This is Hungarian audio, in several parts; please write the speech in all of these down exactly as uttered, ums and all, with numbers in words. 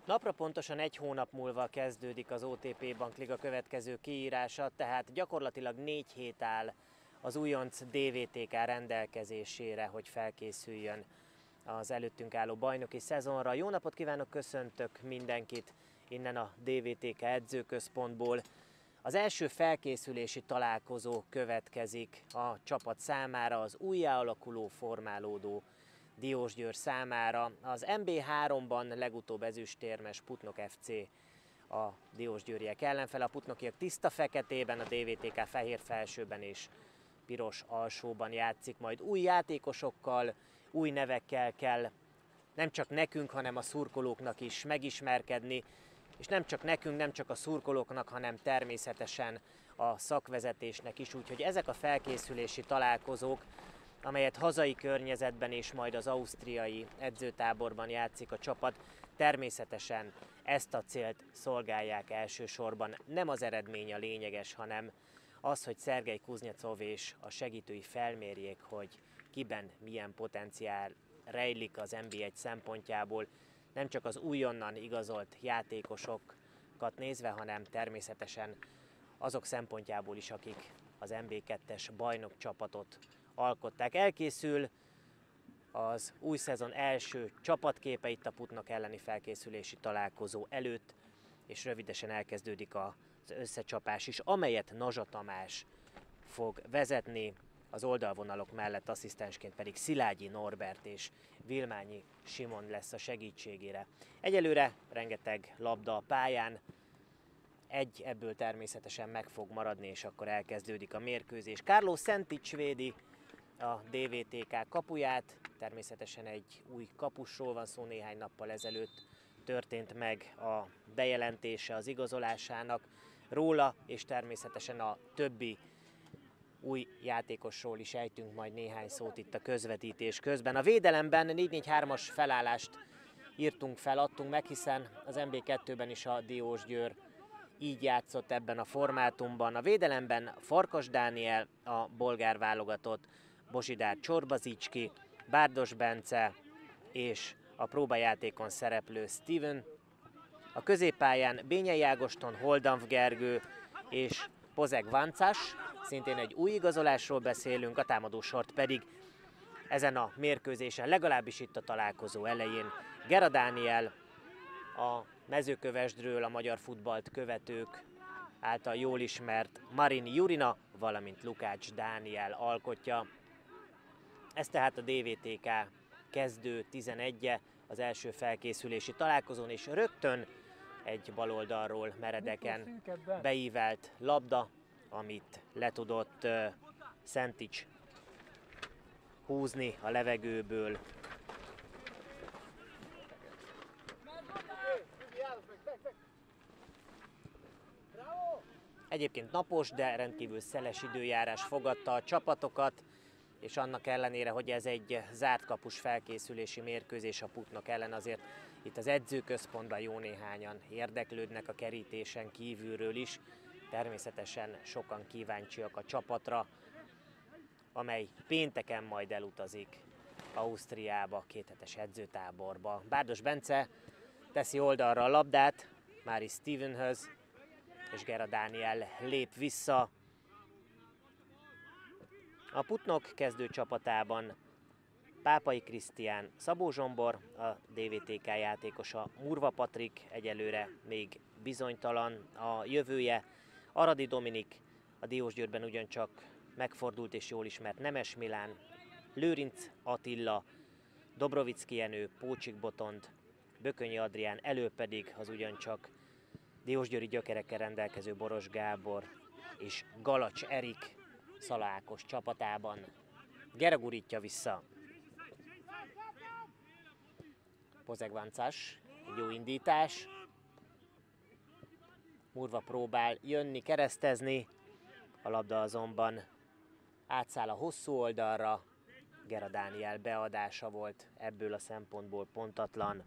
Napra pontosan egy hónap múlva kezdődik az o té pé Bankliga következő kiírása, tehát gyakorlatilag négy hét áll az újonc dé vé té ká rendelkezésére, hogy felkészüljön az előttünk álló bajnoki szezonra. Jó napot kívánok, köszöntök mindenkit innen a dé vé té ká edzőközpontból. Az első felkészülési találkozó következik a csapat számára, az újjáalakuló, formálódó Diósgyőr számára. Az em bé háromban legutóbb ezüstérmes Putnok ef cé a diósgyőriek ellenfele. A putnokiak tiszta feketében, a dé vé té ká fehér felsőben és piros alsóban játszik. Majd új játékosokkal, új nevekkel kell nem csak nekünk, hanem a szurkolóknak is megismerkedni, és nem csak nekünk, nem csak a szurkolóknak, hanem természetesen a szakvezetésnek is. Úgyhogy ezek a felkészülési találkozók, amelyet hazai környezetben és majd az ausztriai edzőtáborban játszik a csapat, természetesen ezt a célt szolgálják elsősorban. Nem az eredmény a lényeges, hanem az, hogy Szergej Kuznyecov és a segítői felmérjék, hogy kiben milyen potenciál rejlik az en bé egy szempontjából, nem csak az újonnan igazolt játékosokat nézve, hanem természetesen azok szempontjából is, akik az em bé kettes bajnok csapatot alkották. Elkészül az új szezon első csapatképe itt a Putnok elleni felkészülési találkozó előtt, és rövidesen elkezdődik az összecsapás is, amelyet Nazsa Tamás fog vezetni, az oldalvonalok mellett asszisztensként pedig Szilágyi Norbert és Vilmányi Simon lesz a segítségére. Egyelőre rengeteg labda a pályán, egy ebből természetesen meg fog maradni, és akkor elkezdődik a mérkőzés. Carlo Sentics védi a dé vé té ká kapuját, természetesen egy új kapusról van szó, néhány nappal ezelőtt történt meg a bejelentése az igazolásának róla, és természetesen a többi új játékosról is ejtünk majd néhány szót itt a közvetítés közben. A védelemben négy négy hármas felállást írtunk fel, adtunk meg, hiszen az em bé kettőben is a Diósgyőr így játszott ebben a formátumban. A védelemben Farkas Dániel, a bolgár válogatott, Bozsidár Csorbazicski, Bárdos Bence és a próbajátékon szereplő Steven. A középpályán Bényei Ágoston, Holdanf Gergő és Pozeg Vancas, szintén egy új igazolásról beszélünk, a támadósort pedig ezen a mérkőzésen, legalábbis itt a találkozó elején Gera Dániel, a Mezőkövesdről a magyar futballt követők által jól ismert Marin Jurina, valamint Lukács Dániel alkotja. Ez tehát a dé vé té ká kezdő tizenegye az első felkészülési találkozón, és rögtön egy baloldalról meredeken beívelt labda, amit le tudott uh, Sentics húzni a levegőből. Egyébként napos, de rendkívül szeles időjárás fogadta a csapatokat, és annak ellenére, hogy ez egy zárt kapus felkészülési mérkőzés a Putnok ellen, azért itt az edzőközpontban jó néhányan érdeklődnek a kerítésen kívülről is. Természetesen sokan kíváncsiak a csapatra, amely pénteken majd elutazik Ausztriába, kéthetes edzőtáborba. Bárdos Bence teszi oldalra a labdát Mári Stevenhöz, és Gera Dániel lép vissza. A Putnok kezdő csapatában Pápai Krisztián, Szabó Zsombor, a dé vé té ká játékosa Murva Patrik, egyelőre még bizonytalan a jövője. Aradi Dominik, a Diósgyőrben ugyancsak megfordult és jól ismert Nemes Milán, Lőrinc Attila, Dobrovicki Jenő, Pócsik Botond, Bökönyi Adrián, elő pedig az ugyancsak diósgyőri gyökerekkel rendelkező Boros Gábor és Galacs Erik Szala Ákos csapatában. Gera gurítja vissza. Pozeg Vancas, egy jó indítás. Murva próbál jönni, keresztezni, a labda azonban átszáll a hosszú oldalra. Gera Dániel beadása volt ebből a szempontból pontatlan.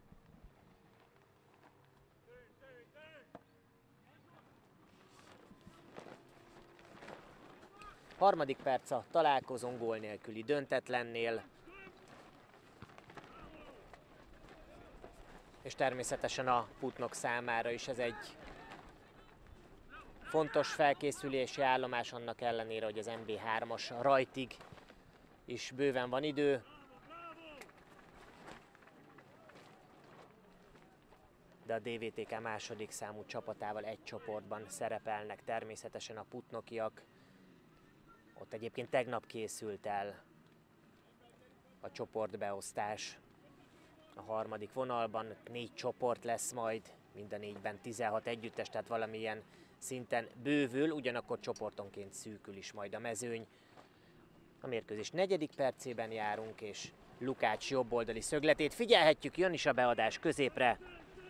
Harmadik perc a találkozón, gól nélküli döntetlennél. És természetesen a Putnok számára is ez egy fontos felkészülési állomás, annak ellenére, hogy az em bé hármas rajtig is bőven van idő. De a dé vé té ká második számú csapatával egy csoportban szerepelnek természetesen a putnokiak. Ott egyébként tegnap készült el a csoportbeosztás a harmadik vonalban. Négy csoport lesz majd, mind a négyben tizenhat együttes, tehát valamilyen szinten bővül, ugyanakkor csoportonként szűkül is majd a mezőny. A mérkőzés negyedik percében járunk, és Lukács jobboldali szögletét figyelhetjük, jön is a beadás középre.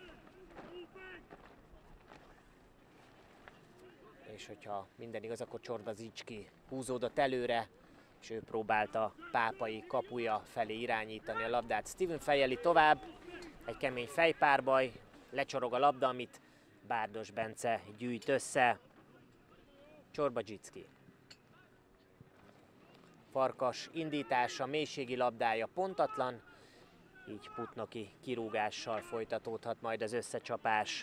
És hogyha minden igaz, akkor Csorbazicski húzódott előre, és ő próbálta Pápai kapuja felé irányítani a labdát. Steven fejeli tovább, egy kemény fejpárbaj, lecsorog a labda, amit Bárdos Bence gyűjt össze. Csorbazicski. Farkas indítása, mélységi labdája pontatlan, így putnoki kirúgással folytatódhat majd az összecsapás.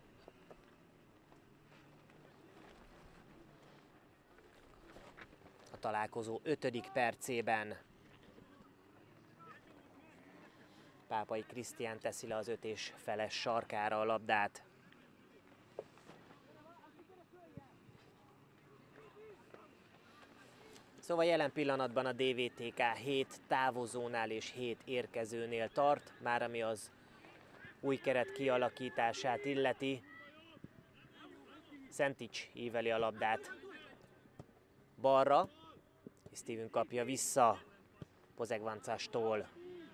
A találkozó ötödik percében Pápai Krisztián teszi le az öt és feles sarkára a labdát. Szóval jelen pillanatban a dé vé té ká hét távozónál és hét érkezőnél tart, már ami az új keret kialakítását illeti. Szentics íveli a labdát balra, és Steven kapja vissza Pozegvancástól.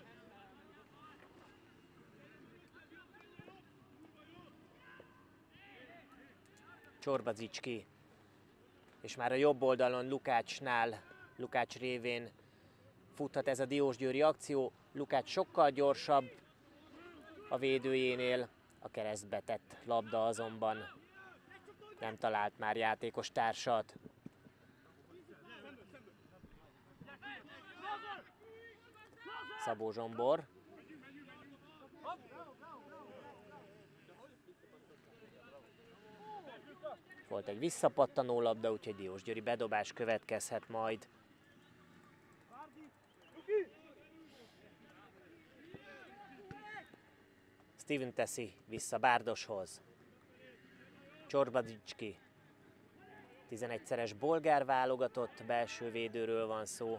Csorbazicski. És már a jobb oldalon Lukácsnál, Lukács révén futhat ez a diósgyőri akció. Lukács sokkal gyorsabb a védőjénél, a keresztbe tett labda azonban nem talált már játékos társat. Szabó Zsombor. Volt egy visszapattanó labda, úgyhogy diósgyőri bedobás következhet majd. Steven teszi vissza Bárdoshoz. Csorbazicski. tizenegyszeres bolgár válogatott belső védőről van szó.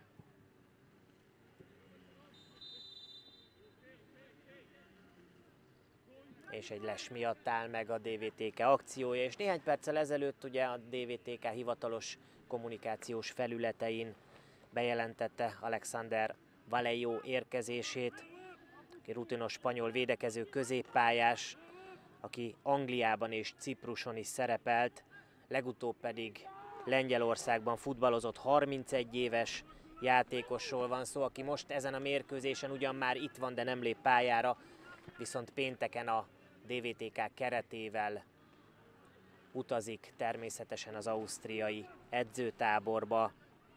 És egy les miatt áll meg a dé vé té ká akciója, és néhány perccel ezelőtt ugye a dé vé té ká hivatalos kommunikációs felületein bejelentette Alexander Vallejo érkezését, aki rutinos spanyol védekező középpályás, aki Angliában és Cipruson is szerepelt, legutóbb pedig Lengyelországban futballozott, harmincegy éves játékosról van szó, aki most ezen a mérkőzésen ugyan már itt van, de nem lép pályára, viszont pénteken a dé vé té ká keretével utazik természetesen az ausztriai edzőtáborba.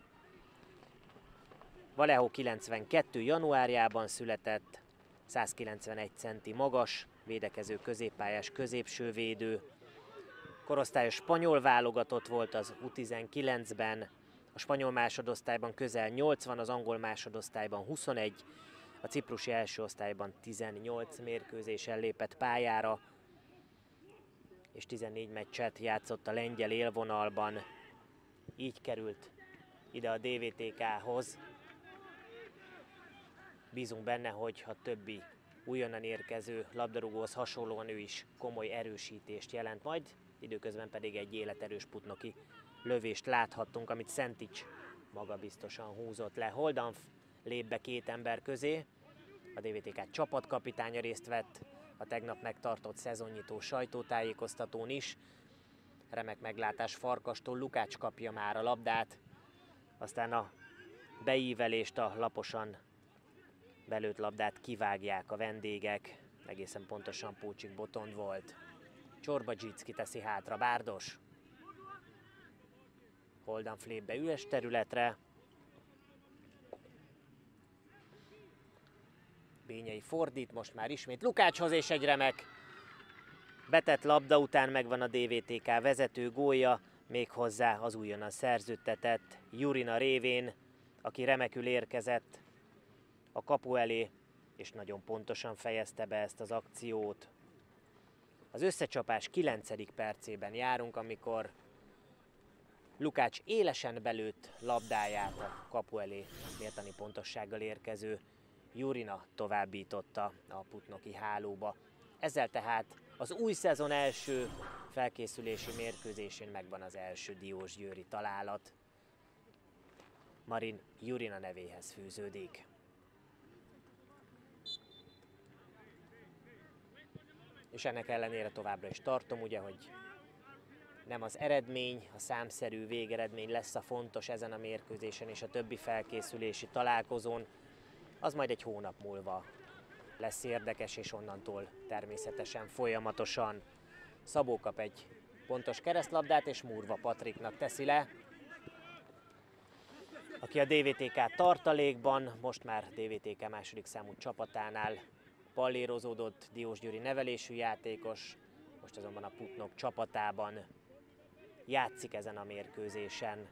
Vallejo kilencvenkettő januárjában született, százkilencvenegy centi magas, védekező középpályás középsővédő. Korosztályos spanyol válogatott volt az U tizenkilencben, a spanyol másodosztályban közel nyolcvan, az angol másodosztályban huszonegy, a ciprusi első osztályban tizennyolc mérkőzésen lépett pályára, és tizennégy meccset játszott a lengyel élvonalban. Így került ide a dé vé té kához. Bízunk benne, hogy a többi újonnan érkező labdarúgóhoz hasonlóan ő is komoly erősítést jelent majd, időközben pedig egy életerős putnoki lövést láthattunk, amit Szentics magabiztosan húzott le. Holdanf lép be két ember közé, a dé vé té ká csapatkapitánya részt vett a tegnap megtartott szezonnyitó sajtótájékoztatón is. Remek meglátás Farkastól, Lukács kapja már a labdát, aztán a beívelést, a laposan belőtt labdát kivágják a vendégek, egészen pontosan Pócsik Botond volt. Csorbazicski teszi hátra, Bárdos. Holdanf lép be üres területre. Bényei fordít, most már ismét Lukácshoz, és egy remek betett labda után megvan a dé vé té ká vezető gólja, méghozzá az újonnan szerződtetett Jurina révén, aki remekül érkezett a kapu elé, és nagyon pontosan fejezte be ezt az akciót. Az összecsapás kilencedik percében járunk, amikor Lukács élesen belőtt labdáját a kapu elé méltani pontossággal érkező Jurina továbbította a putnoki hálóba. Ezzel tehát az új szezon első felkészülési mérkőzésén megvan az első diósgyőri találat. Marin Jurina nevéhez fűződik. És ennek ellenére továbbra is tartom, ugye, hogy nem az eredmény, a számszerű végeredmény lesz a fontos ezen a mérkőzésen és a többi felkészülési találkozón, az majd egy hónap múlva lesz érdekes, és onnantól természetesen folyamatosan. Szabó kap egy pontos keresztlabdát, és Murva Patriknak teszi le, aki a dé vé té ká tartalékban, most már dé vé té ká második számú csapatánál pallérozódott diósgyőri nevelésű játékos, most azonban a Putnok csapatában játszik ezen a mérkőzésen.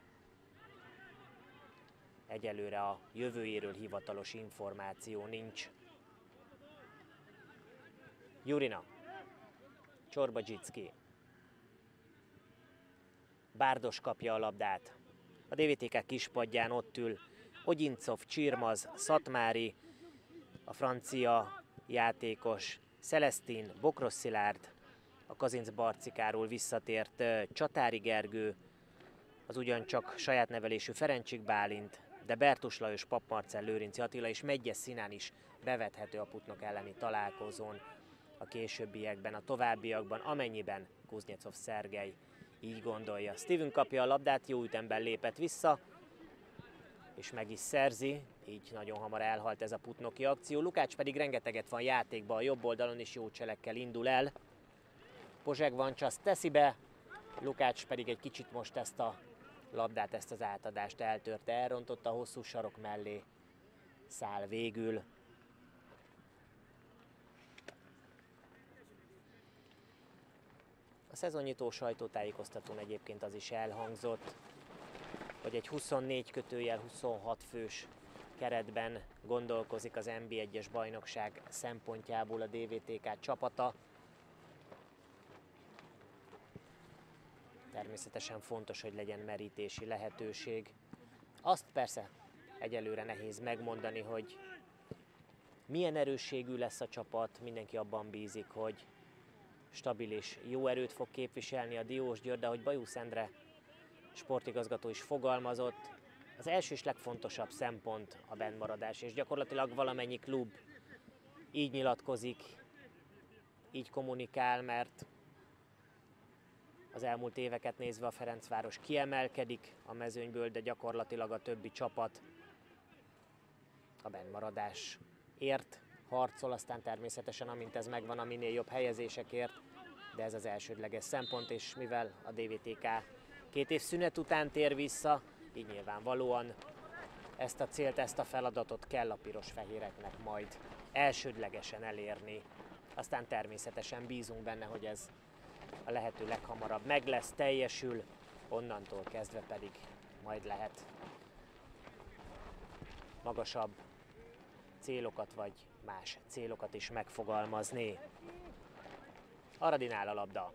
Egyelőre a jövőjéről hivatalos információ nincs. Jurina, Csorbadzsicki, Bárdos kapja a labdát. A dé vé té ká kispadján ott ül Ogyincov, Csirmaz, Szatmári, a francia játékos Celestin, Bokros Szilárd, a Kazinc Barcikáról visszatért Csatári Gergő, az ugyancsak saját nevelésű Ferencsik Bálint, de Bertus Lajos, Pap Marcell, Lőrinci Attila és Meggyes Színán is bevethető a Putnok elleni találkozón a későbbiekben, a továbbiakban, amennyiben Kuznyecov Szergej így gondolja. Steven kapja a labdát, jó ütemben lépett vissza, és meg is szerzi, így nagyon hamar elhalt ez a putnoki akció. Lukács pedig rengeteget van játékban a jobb oldalon, és jó cselekkel indul el. Pozseg Vancsasz teszi be, Lukács pedig egy kicsit most ezt a labdát, ezt az átadást eltörte, elrontotta, a hosszú sarok mellé száll végül. A szezonnyitó sajtótájékoztatón egyébként az is elhangzott, hogy egy huszonnégy kötőjel huszonhat fős keretben gondolkozik az en bé egyes bajnokság szempontjából a dé vé té ká csapata. Természetesen fontos, hogy legyen merítési lehetőség. Azt persze egyelőre nehéz megmondani, hogy milyen erősségű lesz a csapat, mindenki abban bízik, hogy stabil és jó erőt fog képviselni a Diósgyőr, de ahogy Bajusz Endre sportigazgató is fogalmazott, az első és legfontosabb szempont a bennmaradás, és gyakorlatilag valamennyi klub így nyilatkozik, így kommunikál, mert az elmúlt éveket nézve a Ferencváros kiemelkedik a mezőnyből, de gyakorlatilag a többi csapat a bennmaradásért harcol, aztán természetesen amint ez megvan, a minél jobb helyezésekért, de ez az elsődleges szempont, és mivel a dé vé té ká két év szünet után tér vissza, így nyilvánvalóan ezt a célt, ezt a feladatot kell a piros-fehéreknek majd elsődlegesen elérni. Aztán természetesen bízunk benne, hogy ez a lehető leghamarabb meg lesz, teljesül, onnantól kezdve pedig majd lehet magasabb célokat vagy más célokat is megfogalmazni. Aradinál a labda.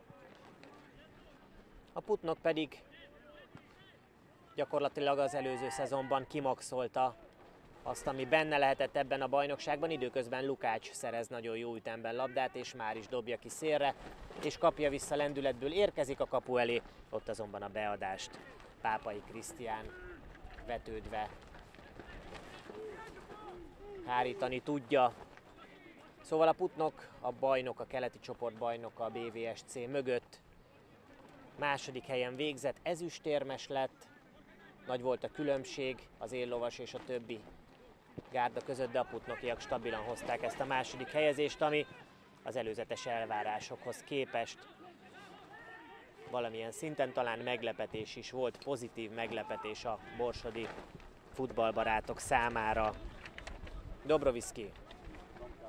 A Putnok pedig gyakorlatilag az előző szezonban kimaxolta azt, ami benne lehetett ebben a bajnokságban. Időközben Lukács szerez nagyon jó ütemben labdát, és már is dobja ki szélre, és kapja vissza lendületből, érkezik a kapu elé, ott azonban a beadást Pápai Krisztián vetődve hárítani tudja. Szóval a Putnok a bajnok, a keleti csoport bajnoka a bé vé es cé mögött. Második helyen végzett, ezüstérmes lett, nagy volt a különbség az éllovas és a többi gárda között, de a putnokiak stabilan hozták ezt a második helyezést, ami az előzetes elvárásokhoz képest valamilyen szinten talán meglepetés is volt, pozitív meglepetés a borsodi futballbarátok számára. Dobroviszki.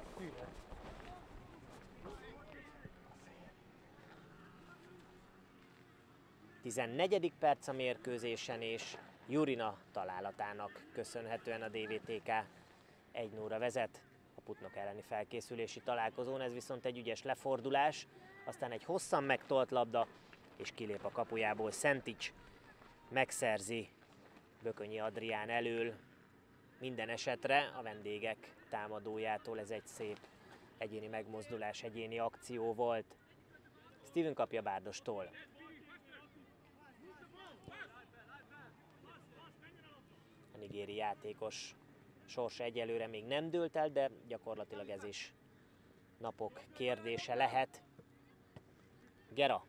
tizennegyedik perc a mérkőzésen, és Jurina találatának köszönhetően a dé vé té ká egy nulla vezet a Putnok elleni felkészülési találkozón. Ez viszont egy ügyes lefordulás, aztán egy hosszan megtolt labda, és kilép a kapujából Szentics, megszerzi Bökönyi Adrián elől. Minden esetre a vendégek támadójától ez egy szép egyéni megmozdulás, egyéni akció volt. Steven kapja Bárdostól. A nigéri játékos sorsa egyelőre még nem dőlt el, de gyakorlatilag ez is napok kérdése lehet. Gera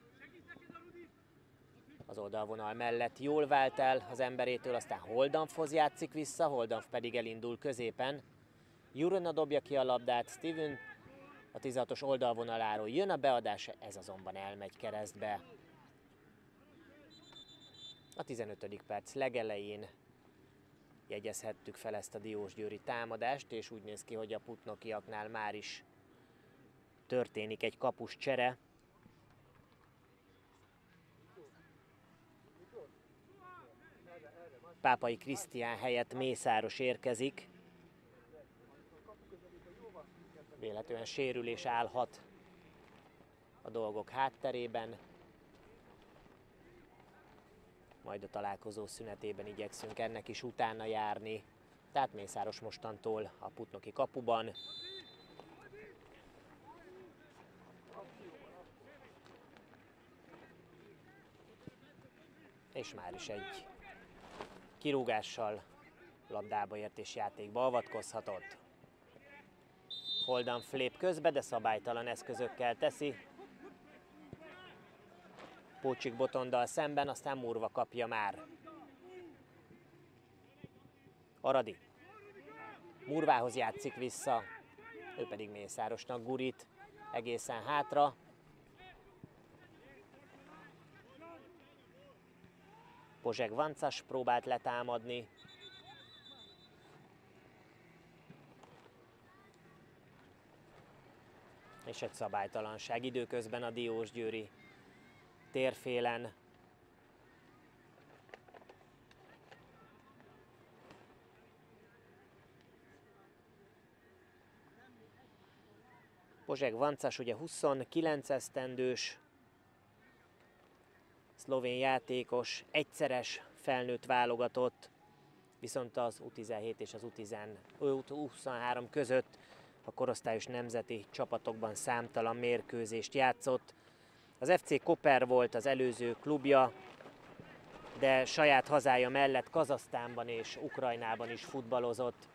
az oldalvonal mellett jól vált el az emberétől, aztán Holdanfhoz játszik vissza, Holdanf pedig elindul középen. Jurina dobja ki a labdát, Steven a tizenhatos oldalvonaláról jön a beadás, ez azonban elmegy keresztbe. A tizenötödik perc legelején jegyezhettük fel ezt a diósgyőri támadást, és úgy néz ki, hogy a putnokiaknál már is történik egy kapus csere. Pápai Krisztián helyett Mészáros érkezik. Véletlenül sérülés állhat a dolgok hátterében. Majd a találkozó szünetében igyekszünk ennek is utána járni. Tehát Mészáros mostantól a putnoki kapuban. És már is egy kirúgással labdába ért és játékba avatkozhatott. Holdanf lép közbe, de szabálytalan eszközökkel teszi. Pócsik Botondal szemben, aztán Murva kapja már. Aradi. Murvához játszik vissza, ő pedig Mészárosnak gurít egészen hátra. Pozseg Vancas próbált letámadni. És egy szabálytalanság időközben a diósgyőri térfélen. Pozseg Vancas ugye huszonkilenc esztendős szlovén játékos, egyszeres felnőtt válogatott, viszont az U tizenhét és az U huszonhárom között a korosztályos nemzeti csapatokban számtalan mérkőzést játszott. Az ef cé Koper volt az előző klubja, de saját hazája mellett Kazahsztánban és Ukrajnában is futballozott.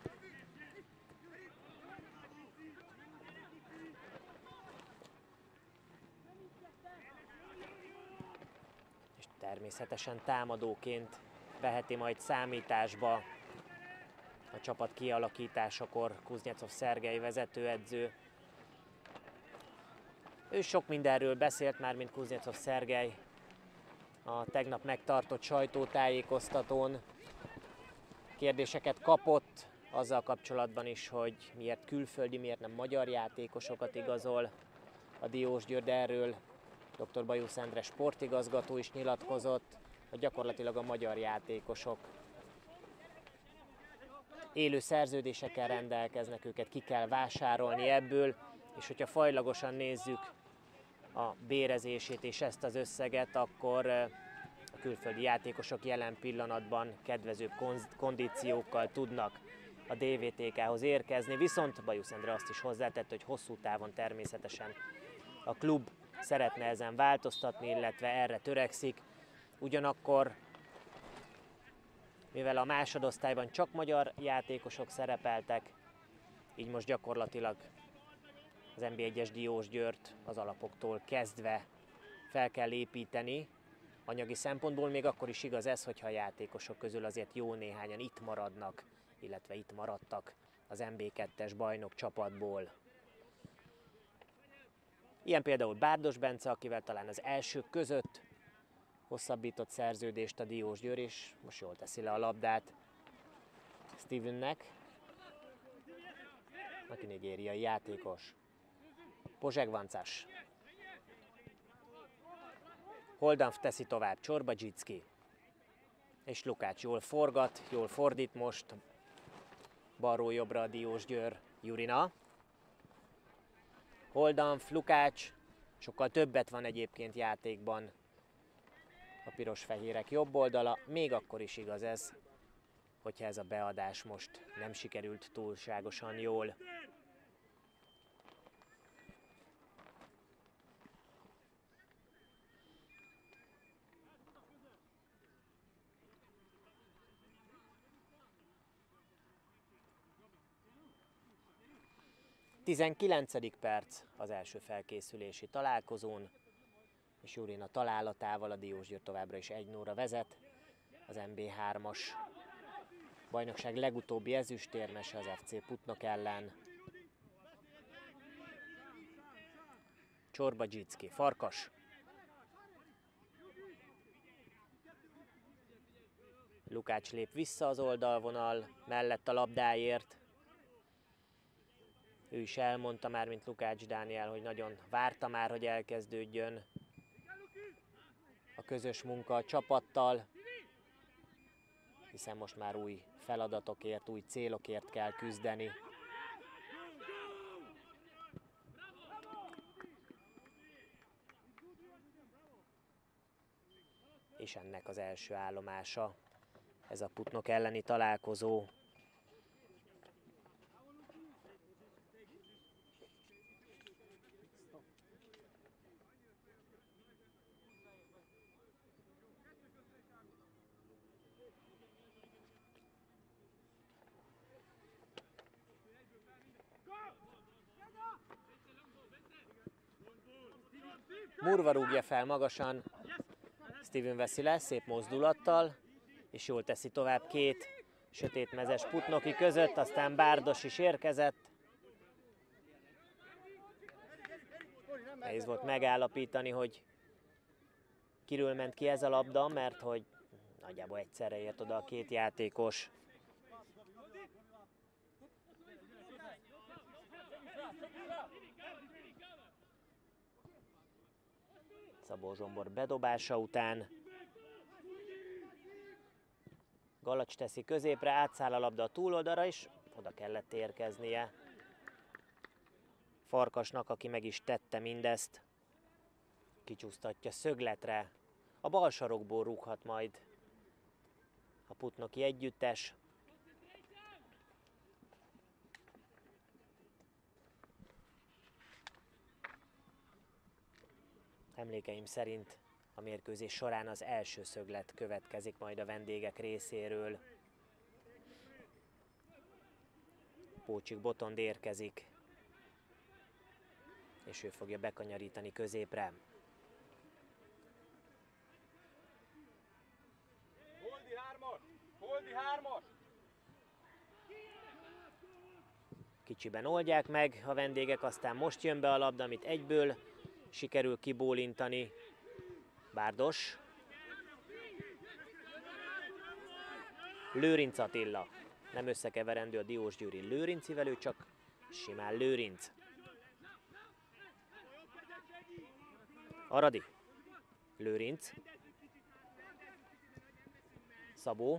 És természetesen támadóként veheti majd számításba a csapat kialakításakor Kuznyecov Szergej vezetőedző. Ő sok mindenről beszélt már, mint Kuznyecov Szergej a tegnap megtartott sajtótájékoztatón. Kérdéseket kapott azzal kapcsolatban is, hogy miért külföldi, miért nem magyar játékosokat igazol a Diósgyőr, de erről dr. Bajusz Endre sportigazgató is nyilatkozott, hogy gyakorlatilag a magyar játékosok élő szerződésekkel rendelkeznek, őket ki kell vásárolni ebből, és hogyha fajlagosan nézzük a bérezését és ezt az összeget, akkor a külföldi játékosok jelen pillanatban kedvezőbb kondíciókkal tudnak a dé vé té kához érkezni, viszont Bajusz Endre azt is hozzátett, hogy hosszú távon természetesen a klub szeretne ezen változtatni, illetve erre törekszik. Ugyanakkor, mivel a másodosztályban csak magyar játékosok szerepeltek, így most gyakorlatilag az en bé egyes Diósgyőrt az alapoktól kezdve fel kell építeni. Anyagi szempontból még akkor is igaz ez, hogyha a játékosok közül azért jó néhányan itt maradnak, illetve itt maradtak az en bé kettes bajnok csapatból. Ilyen például Bárdos Bence, akivel talán az elsők között hosszabbított szerződést a Diósgyőr, és most jól teszi le a labdát Stevennek, aki nigériai játékos. Pozseg Vancas. Holdanf teszi tovább, Csorbadzsicki. És Lukács jól forgat, jól fordít most. Balról jobbra a Diósgyőr Jurina. Holdanf, Lukács, sokkal többet van egyébként játékban a piros-fehérek jobb oldala, még akkor is igaz ez, hogyha ez a beadás most nem sikerült túlságosan jól. tizenkilencedik perc az első felkészülési találkozón, és Jurina találatával a Diósgyőr továbbra is egy nullra vezet. Az em bé hármas bajnokság legutóbbi ezüstérmese az ef cé Putnok ellen. Csorbadzsicki, Farkas. Lukács lép vissza az oldalvonal mellett a labdáért. Ő is elmondta már, mint Lukács Dániel, hogy nagyon várta már, hogy elkezdődjön a közös munka a csapattal, hiszen most már új feladatokért, új célokért kell küzdeni. És ennek az első állomása ez a Putnok elleni találkozó. Murva rúgja fel magasan, Steven veszi le szép mozdulattal, és jól teszi tovább két sötétmezes putnoki között, aztán Bárdos is érkezett. Nehéz volt megállapítani, hogy kiről ment ki ez a labda, mert hogy nagyjából egyszerre ért oda a két játékos. Szabó Zsombor bedobása után Galacs teszi középre, átszáll a labda a túloldalra, és oda kellett érkeznie Farkasnak, aki meg is tette mindezt. Kicsúsztatja szögletre. A bal sarokból rúghat majd a putnoki együttes. Emlékeim szerint a mérkőzés során az első szöglet következik majd a vendégek részéről. Pócsik Botond érkezik, és ő fogja bekanyarítani középre. Holdi hármas! Holdi hármas! Kicsiben oldják meg a vendégek, aztán most jön be a labda, amit egyből sikerül kibólintani. Bárdos. Lőrinc Attila. Nem összekeverendő a diósgyőri Lőrincivel, ő csak simán Lőrinc. Aradi. Lőrinc. Szabó.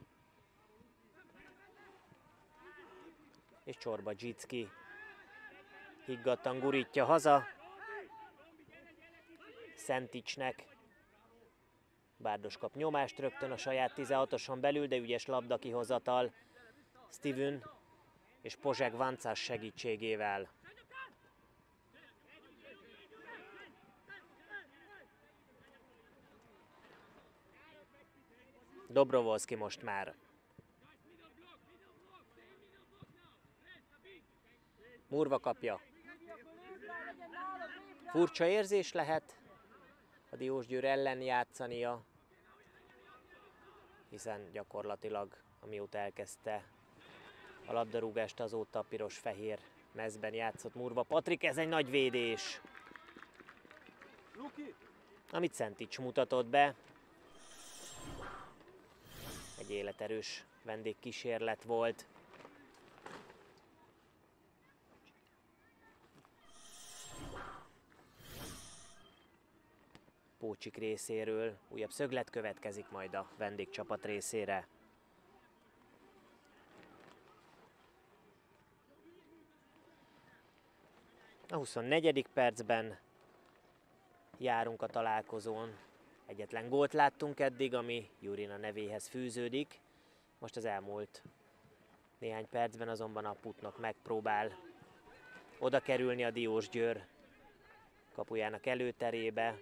És Csorbadzsicki higgadtan gurítja haza. Szenticsnek. Bárdos kap nyomást rögtön a saját tizenhatoson belül, de ügyes labdakihozatal Steven és Pozsek Vancás segítségével. Dobrovolszki most már. Murva kapja. Furcsa érzés lehet a Diósgyőr ellen játszania, hiszen gyakorlatilag amióta elkezdte a labdarúgást, azóta a piros-fehér mezben játszott Murva Patrik. Ez egy nagy védés, amit Szentics mutatott be. Egy életerős vendégkísérlet volt. Ócsik részéről. Újabb szöglet következik majd a vendégcsapat részére. A huszonnegyedik percben járunk a találkozón. Egyetlen gólt láttunk eddig, ami Jurina nevéhez fűződik. Most az elmúlt néhány percben azonban a Putnok megpróbál oda kerülni a Diósgyőr kapujának előterébe.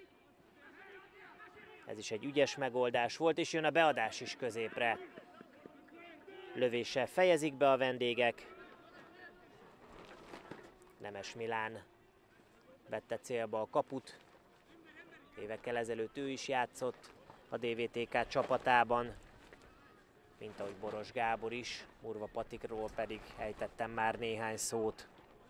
Ez is egy ügyes megoldás volt, és jön a beadás is középre. Lövéssel fejezik be a vendégek. Nemes Milán vette célba a kaput. Évekkel ezelőtt ő is játszott a dé vé té ká csapatában, mint ahogy Boros Gábor is, Murva Patikról pedig ejtettem már néhány szót.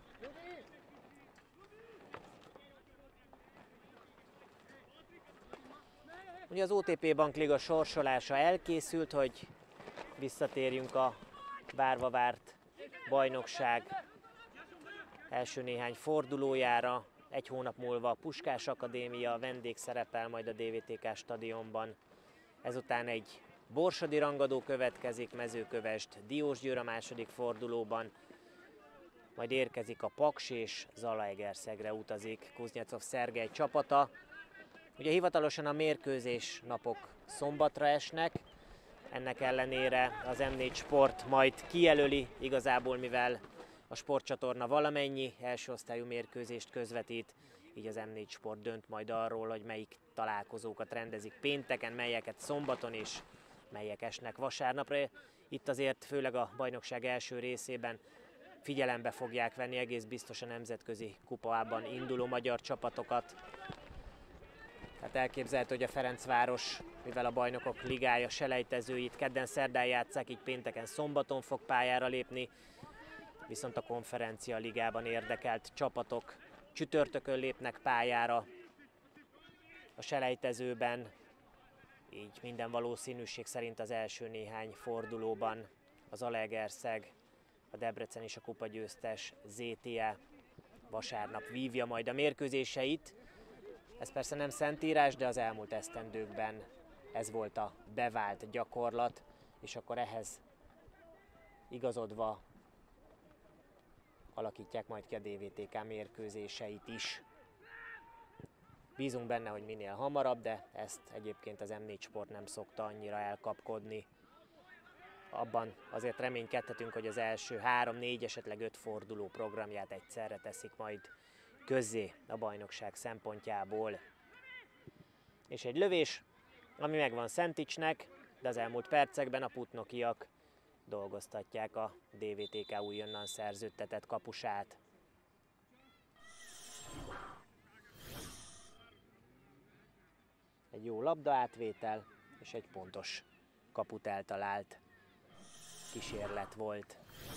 Ugye az o té pé Bank Liga sorsolása elkészült, hogy visszatérjünk a várva várt bajnokság első néhány fordulójára. Egy hónap múlva a Puskás Akadémia vendég szerepel majd a dé vé té ká stadionban. Ezután egy borsodi rangadó következik, Mezőkövesd, Diósgyőr a második fordulóban. Majd érkezik a Paks és Zalaegerszegre utazik Kuznyecov Szergej csapata. Ugye hivatalosan a mérkőzés napok szombatra esnek, ennek ellenére az em négy Sport majd kijelöli igazából, mivel a sportcsatorna valamennyi első osztályú mérkőzést közvetít, így az em négy Sport dönt majd arról, hogy melyik találkozókat rendezik pénteken, melyeket szombaton és melyek esnek vasárnapra. Itt azért főleg a bajnokság első részében figyelembe fogják venni egész biztos a nemzetközi kupában induló magyar csapatokat. Tehát elképzelhető, hogy a Ferencváros, mivel a Bajnokok Ligája selejtezőit kedden szerdán játsszák, így pénteken szombaton fog pályára lépni, viszont a Konferencia Ligában érdekelt csapatok csütörtökön lépnek pályára a selejtezőben, így minden valószínűség szerint az első néhány fordulóban az Zalaegerszeg, a Debrecen és a kupagyőztes zé té e vasárnap vívja majd a mérkőzéseit. Ez persze nem szentírás, de az elmúlt esztendőkben ez volt a bevált gyakorlat, és akkor ehhez igazodva alakítják majd ki a dé vé té ká mérkőzéseit is. Bízunk benne, hogy minél hamarabb, de ezt egyébként az em négy Sport nem szokta annyira elkapkodni. Abban azért reménykedhetünk, hogy az első három, négy, esetleg öt forduló programját egyszerre teszik majd közzé a bajnokság szempontjából. És egy lövés, ami megvan Szenticsnek, de az elmúlt percekben a putnokiak dolgoztatják a dé vé té ká újonnan szerződtetett kapusát. Egy jó labda átvétel és egy pontos kaput eltalált kísérlet volt.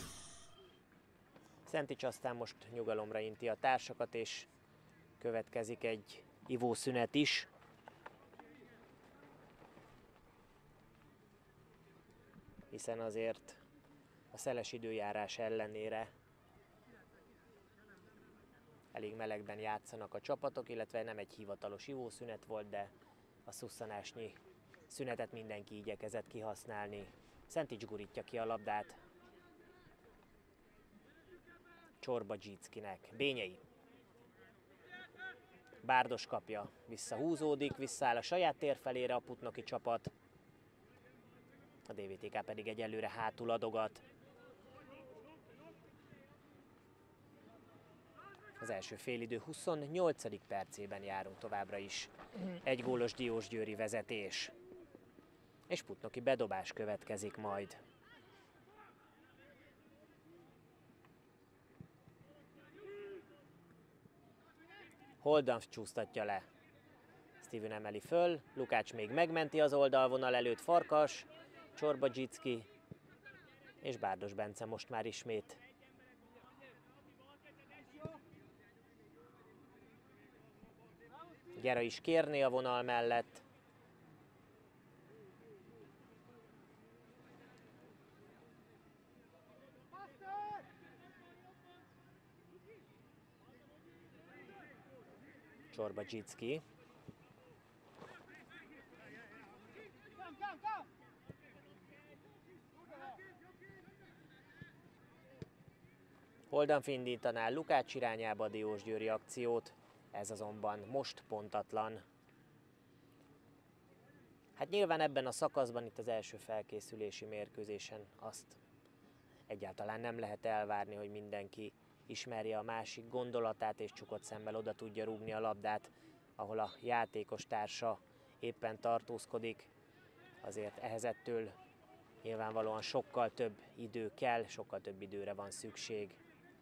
Szentics aztán most nyugalomra inti a társakat, és következik egy ivószünet is. Hiszen azért a szeles időjárás ellenére elég melegben játszanak a csapatok, illetve nem egy hivatalos ivószünet volt, de a szusszanásnyi szünetet mindenki igyekezett kihasználni. Szentics gurítja ki a labdát Csorba Dzsickinek. Bényei. Bárdos kapja, visszahúzódik, visszaáll a saját tér felére a putnoki csapat. A dé vé té ká pedig egyelőre hátul adogat. Az első félidő huszonnyolcadik percében járunk továbbra is. Egy gólos diósgyőri vezetés. És putnoki bedobás következik majd. Holdanf csúsztatja le. Steven emeli föl, Lukács még megmenti az oldalvonal előtt, Farkas, Csorba Dzsicki és Bárdos Bence most már ismét. Gera is kérné a vonal mellett. Csorba Dzsicki. Holdanf indítaná Lukács irányába a Diósgyőri akciót, ez azonban most pontatlan. Hát nyilván ebben a szakaszban, itt az első felkészülési mérkőzésen azt egyáltalán nem lehet elvárni, hogy mindenki ismerje a másik gondolatát és csukott szemmel oda tudja rúgni a labdát, ahol a játékos társa éppen tartózkodik. Azért ehhez ettől nyilvánvalóan sokkal több idő kell, sokkal több időre van szükség.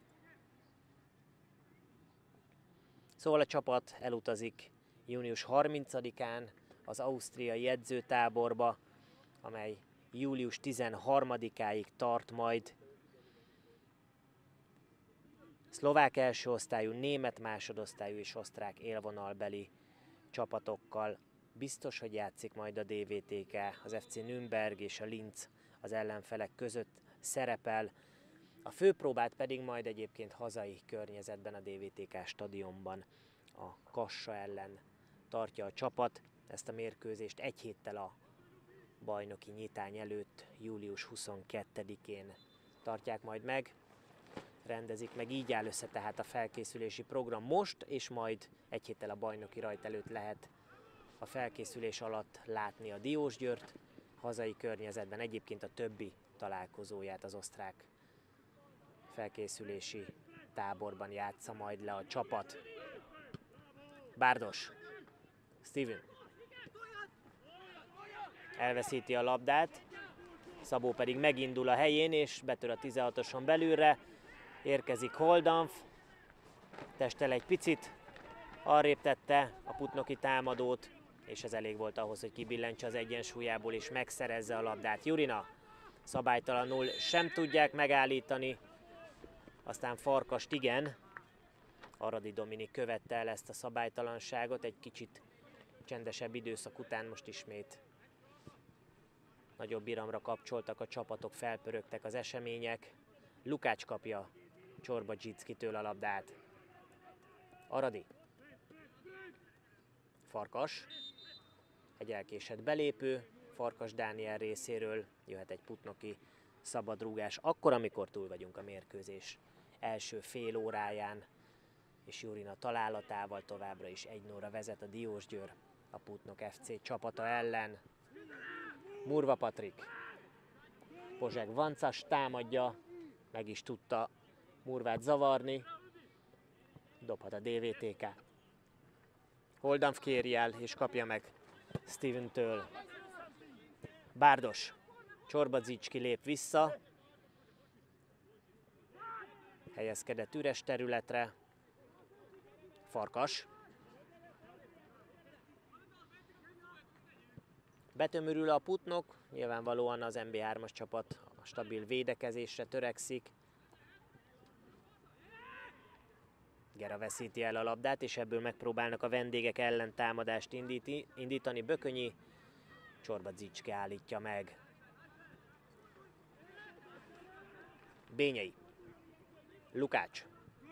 Szóval a csapat elutazik június harmincadikán az ausztriai edzőtáborba, amely július tizenharmadikáig tart majd. Szlovák első osztályú, német másodosztályú és osztrák élvonalbeli csapatokkal biztos, hogy játszik majd a dé vé té ká, az ef cé Nürnberg és a Linz az ellenfelek között szerepel. A főpróbát pedig majd egyébként hazai környezetben, a dé vé té ká stadionban a Kassa ellen tartja a csapat. Ezt a mérkőzést egy héttel a bajnoki nyitány előtt, július huszonkettedikén tartják majd meg. Rendezik meg, így áll össze tehát a felkészülési program most, és majd egy héttel a bajnoki rajt előtt lehet a felkészülés alatt látni a Diósgyőrt hazai környezetben. Egyébként a többi találkozóját az osztrák felkészülési táborban játsza majd le a csapat. Bárdos, Steven elveszíti a labdát, Szabó pedig megindul a helyén és betör a tizenhatoson belülre. Érkezik Holdanf, testtel egy picit arrébb tette a putnoki támadót, és ez elég volt ahhoz, hogy kibillentse az egyensúlyából és megszerezze a labdát. Jurina szabálytalanul sem tudják megállítani, aztán Farkast igen. Aradi Dominik követte el ezt a szabálytalanságot, egy kicsit csendesebb időszak után most ismét nagyobb iramra kapcsoltak a csapatok, felpörögtek az események. Lukács kapja Csorba Dzsickitől a labdát. Aradi. Farkas. Egy elkésett belépő. Farkas Dániel részéről jöhet egy putnoki szabadrúgás. Akkor, amikor túl vagyunk a mérkőzés első fél óráján, és Jurina találatával továbbra is egy nullra vezet a Diósgyőr a Putnok ef cé csapata ellen. Murva Patrik. Pozseg Vancas támadja, meg is tudta Murvát zavarni. Dobhat a dé vé té ká. Holdanf kéri el és kapja meg Steven-től. Bárdos. Csorbadzicski lép vissza. Helyezkedett üres területre. Farkas. Betömörül a Putnok, nyilvánvalóan az em bé hármas csapat a stabil védekezésre törekszik. Gera veszíti el a labdát, és ebből megpróbálnak a vendégek ellen támadást indíti, indítani. Bökönyi, Csorbadzicski állítja meg. Bényei. Lukács.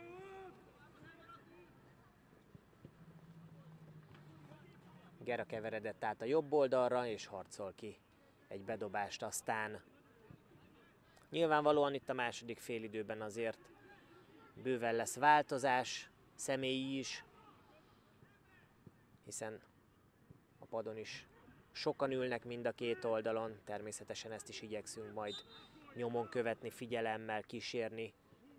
Gera keveredett át a jobb oldalra, és harcol ki egy bedobást aztán. Nyilvánvalóan itt a második félidőben azért bőven lesz változás, személyi is, hiszen a padon is sokan ülnek mind a két oldalon, természetesen ezt is igyekszünk majd nyomon követni, figyelemmel kísérni.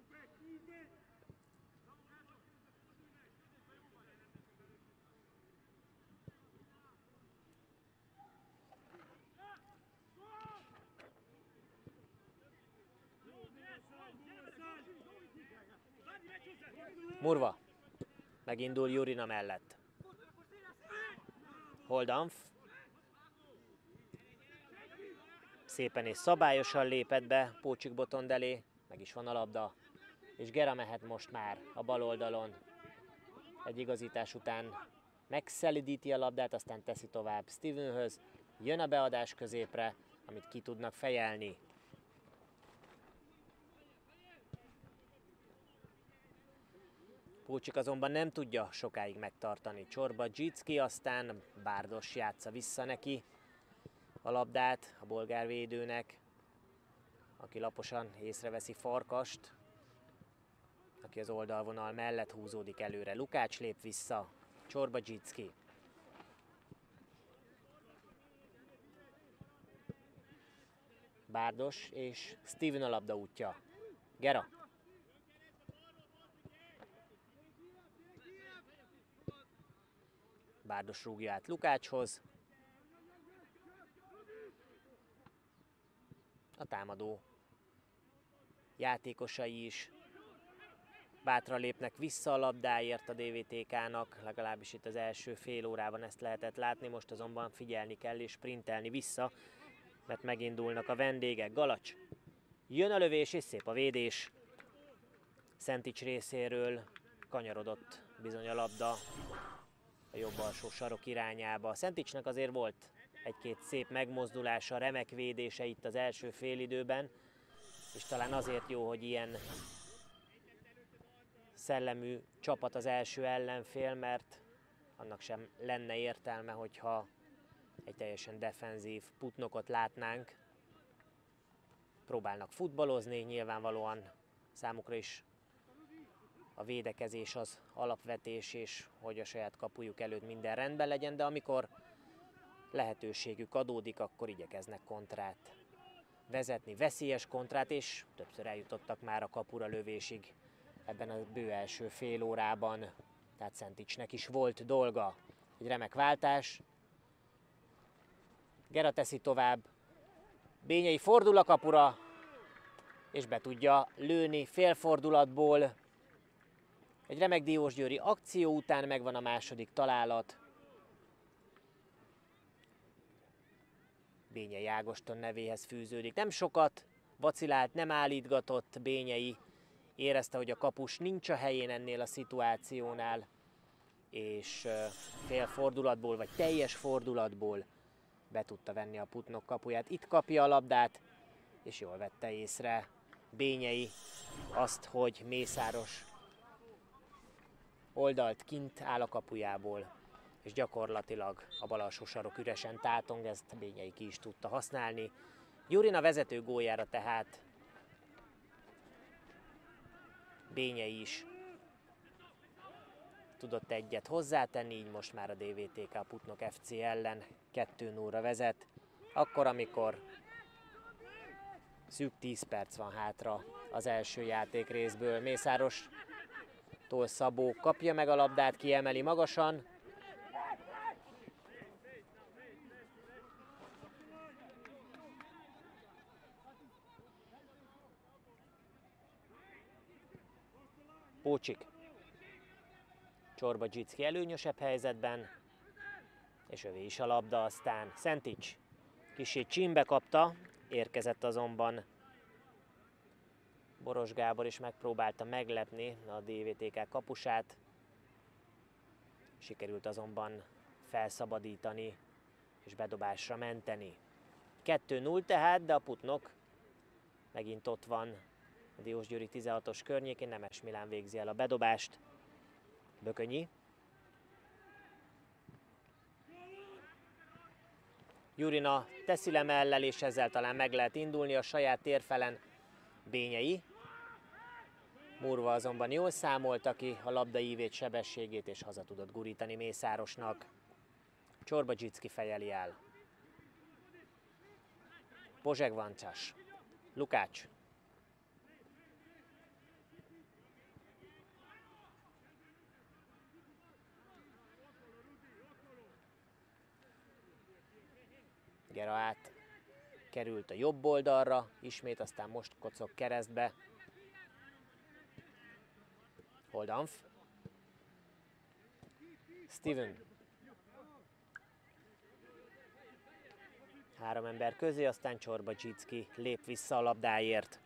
Murva. Megindul Jurina mellett. Holdanf. Szépen és szabályosan lépett be Pócsik Botond elé. Meg is van a labda. És Gera mehet most már a bal oldalon. Egy igazítás után megszelidíti a labdát, aztán teszi tovább Stevenhöz. Jön a beadás középre, amit ki tudnak fejelni. Pócsik azonban nem tudja sokáig megtartani. Csorbadzicski, aztán Bárdos játsza vissza neki a labdát a bolgár védőnek, aki laposan észreveszi Farkast. aki az oldalvonal mellett húzódik előre. Lukács lép vissza, Csorba-Dzsicki. Bárdos és Steven a labda útja. Gera. Bárdos rúgja át Lukácshoz. A támadó játékosai is bátran lépnek vissza a labdáért a dé vé té ká-nak, legalábbis itt az első fél órában ezt lehetett látni, most azonban figyelni kell és sprintelni vissza, mert megindulnak a vendégek. Galacs. Jön a lövés és szép a védés. Szentics részéről kanyarodott bizony a labda a jobb alsó sarok irányába. Szenticsnek azért volt egy-két szép megmozdulása, remek védése itt az első félidőben, és talán azért jó, hogy ilyen szellemű csapat az első ellenfél, mert annak sem lenne értelme, hogyha egy teljesen defenzív Putnokot látnánk. Próbálnak futballozni, nyilvánvalóan számukra is a védekezés az alapvetés, és hogy a saját kapujuk előtt minden rendben legyen, de amikor lehetőségük adódik, akkor igyekeznek kontrát vezetni, veszélyes kontrát, és többször eljutottak már a kapura lövésig ebben a bő első fél órában. Tehát Szenticsnek is volt dolga. Egy remek váltás. Gera teszi tovább. Bényei fordul a kapura, és be tudja lőni félfordulatból. Egy remek diósgyőri akció után megvan a második találat. Bényei Ágoston nevéhez fűződik. Nem sokat vacilált, nem állítgatott Bényei. Érezte, hogy a kapus nincs a helyén ennél a szituációnál, és fél fordulatból, vagy teljes fordulatból be tudta venni a Putnok kapuját. Itt kapja a labdát, és jól vette észre Bényei azt, hogy Mészáros oldalt kint áll a kapujából, és gyakorlatilag a bal alsó sarok üresen tátong, ezt Bényei ki is tudta használni. Jurina vezető góljára tehát Bényei is tudott egyet hozzátenni, így most már a dé vé té ká Putnok ef cé ellen kettő nullra vezet, akkor, amikor szűk tíz perc van hátra az első játék részből. Mészárostól Szabó kapja meg a labdát, kiemeli magasan. Pócsik. Csorba-Dzsicki előnyösebb helyzetben, és övé is a labda, aztán Szentics kissé csímbe kapta, érkezett azonban Boros Gábor, is megpróbálta meglepni a dé vé té ká kapusát. Sikerült azonban felszabadítani és bedobásra menteni. kettő null tehát, de a Putnok megint ott van a Diósgyőri tizenhatos környékén. Nemes Milán végzi el a bedobást. Bökönyi. Jurina teszi le mellel, és ezzel talán meg lehet indulni a saját térfelen. Bényei. Murva azonban jól számolta ki a labda ívét, sebességét, és haza tudott gurítani Mészárosnak. Csorba-Dzsicki fejeli el. Pozsegvancas. Lukács. Gera át került a jobb oldalra, ismét, aztán most kocog keresztbe. Holdanf. Steven. Három ember közé, aztán Csorba-Dzsicki lép vissza a labdáért.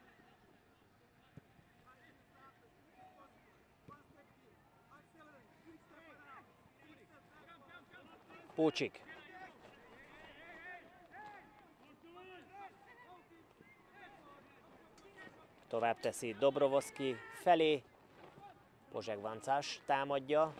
Pócsik. Tovább teszi Dobrovoszki felé. Pozsegvancas támadja.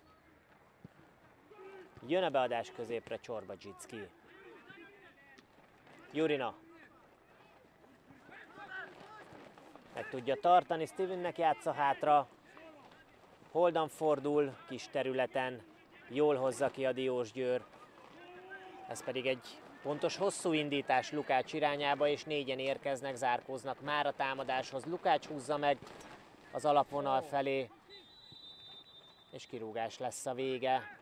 Jön a beadás középre, Csorba-Dzsicki. Jurina. Meg tudja tartani, Stevennek játsza hátra. Holdan fordul, kis területen, jól hozza ki a Diósgyőr. Ez pedig egy pontos hosszú indítás Lukács irányába, és négyen érkeznek, zárkóznak már a támadáshoz. Lukács húzza meg az alapvonal felé, és kirúgás lesz a vége.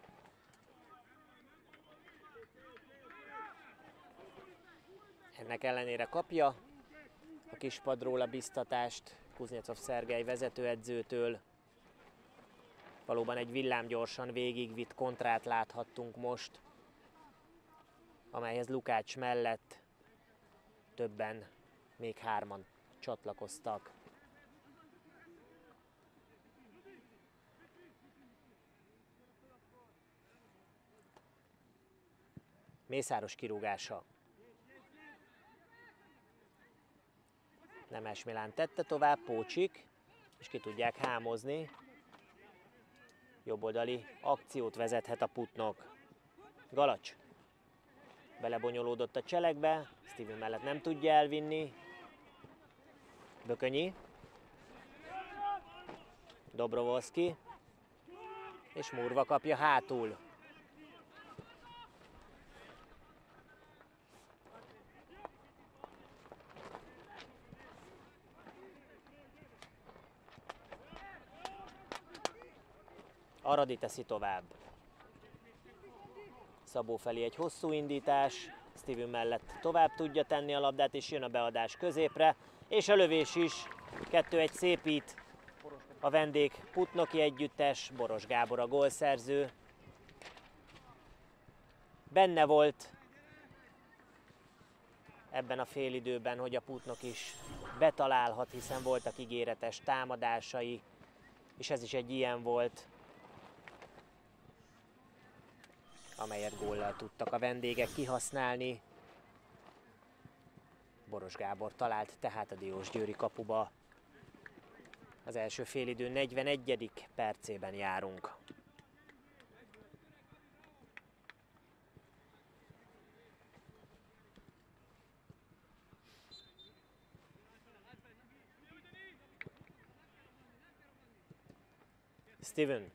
Ennek ellenére kapja a kispadról a biztatást Kuznecov Szergej vezetőedzőtől. Valóban egy villámgyorsan végigvitt kontrát láthattunk most, amelyhez Lukács mellett többen, még hárman csatlakoztak. Mészáros kirúgása. Nemes Milán tette tovább, Pócsik, és ki tudják hámozni. Jobboldali akciót vezethet a Putnok. Galacs belebonyolódott a cselekbe, Steven mellett nem tudja elvinni. Bökönyi. Dobrovolszki. És Murva kapja hátul. Aradi teszi tovább. Szabó felé egy hosszú indítás, Steven mellett tovább tudja tenni a labdát, és jön a beadás középre, és a lövés is. kettő egy szépít a vendég Putnoki együttes, Boros Gábor a gólszerző. Benne volt ebben a félidőben, hogy a Putnok is betalálhat, hiszen voltak ígéretes támadásai, és ez is egy ilyen volt, amelyet góllal tudtak a vendégek kihasználni. Boros Gábor talált tehát a diósgyőri kapuba. Az első félidő negyvenegyedik percében járunk. Steven.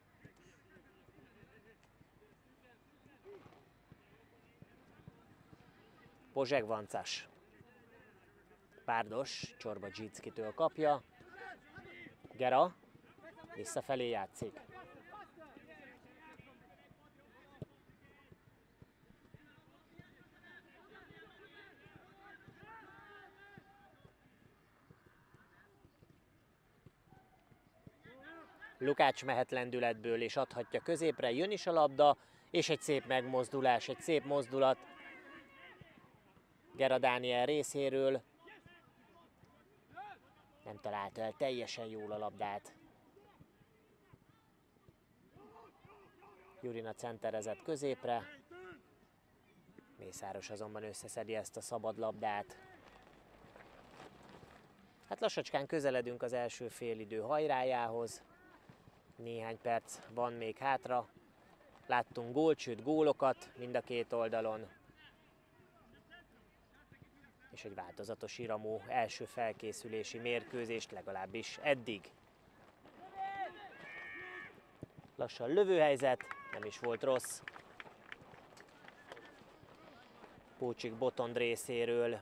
Pozsegvancas. Párdos, Csorba Zsickitől kapja. Gera visszafelé játszik. Lukács mehet lendületből és adhatja középre, jön is a labda, és egy szép megmozdulás, egy szép mozdulat Gera Dániel részéről. Nem találta el teljesen jól a labdát. Jurina centerezett középre. Mészáros azonban összeszedi ezt a szabad labdát. Hát lassacskán közeledünk az első félidő hajrájához. Néhány perc van még hátra. Láttunk gólt, sőt gólokat mind a két oldalon. És egy változatos iramú első felkészülési mérkőzést, legalábbis eddig. Lassan lövőhelyzet, nem is volt rossz. Pócsik Botond részéről.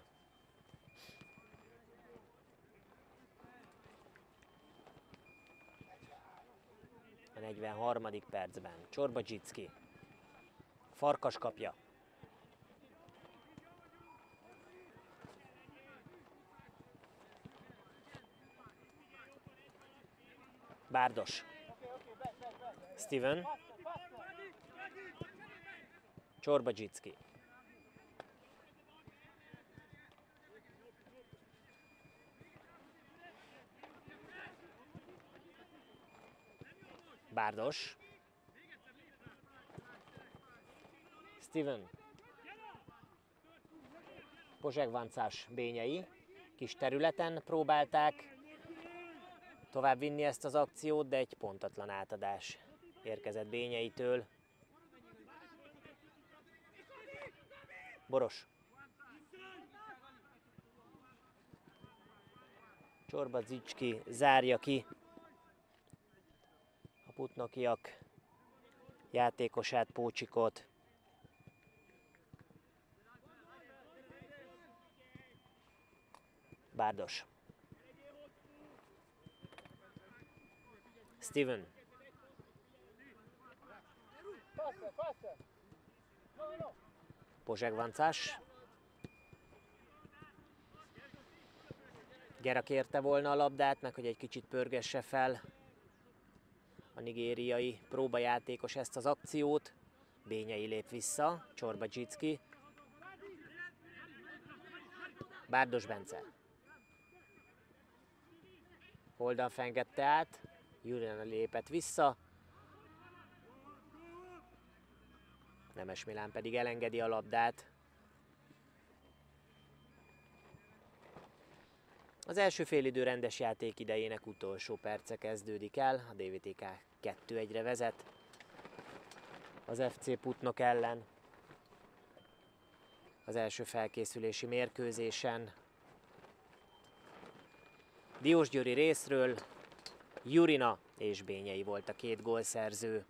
A negyvenharmadik percben Csorba Zsicki. Farkas kapja. Bárdos. Steven. Csorba Zsicki. Bárdos. Steven. Pozsegvancás Bényei. Kis területen próbálták tovább vinni ezt az akciót, de egy pontatlan átadás érkezett Bényeitől. Boros. Csorba Zicski zárja ki a putnokiak játékosát, Pócsikot. Bárdos. Steven. Pozsegvancás. Gera kérte volna a labdát, meg hogy egy kicsit pörgesse fel a nigériai próbajátékos ezt az akciót. Bényei lép vissza, Csorba Zicski. Bárdos Bence. Holdan fengette át, Jurina lépett vissza. Nemes Milán pedig elengedi a labdát. Az első félidő rendes játék idejének utolsó perce kezdődik el. A dé vé té ká kettő egyre vezet az ef cé Putnok ellen. Az első felkészülési mérkőzésen. Diósgyőri részről Jurina és Bényei volt a két gólszerző.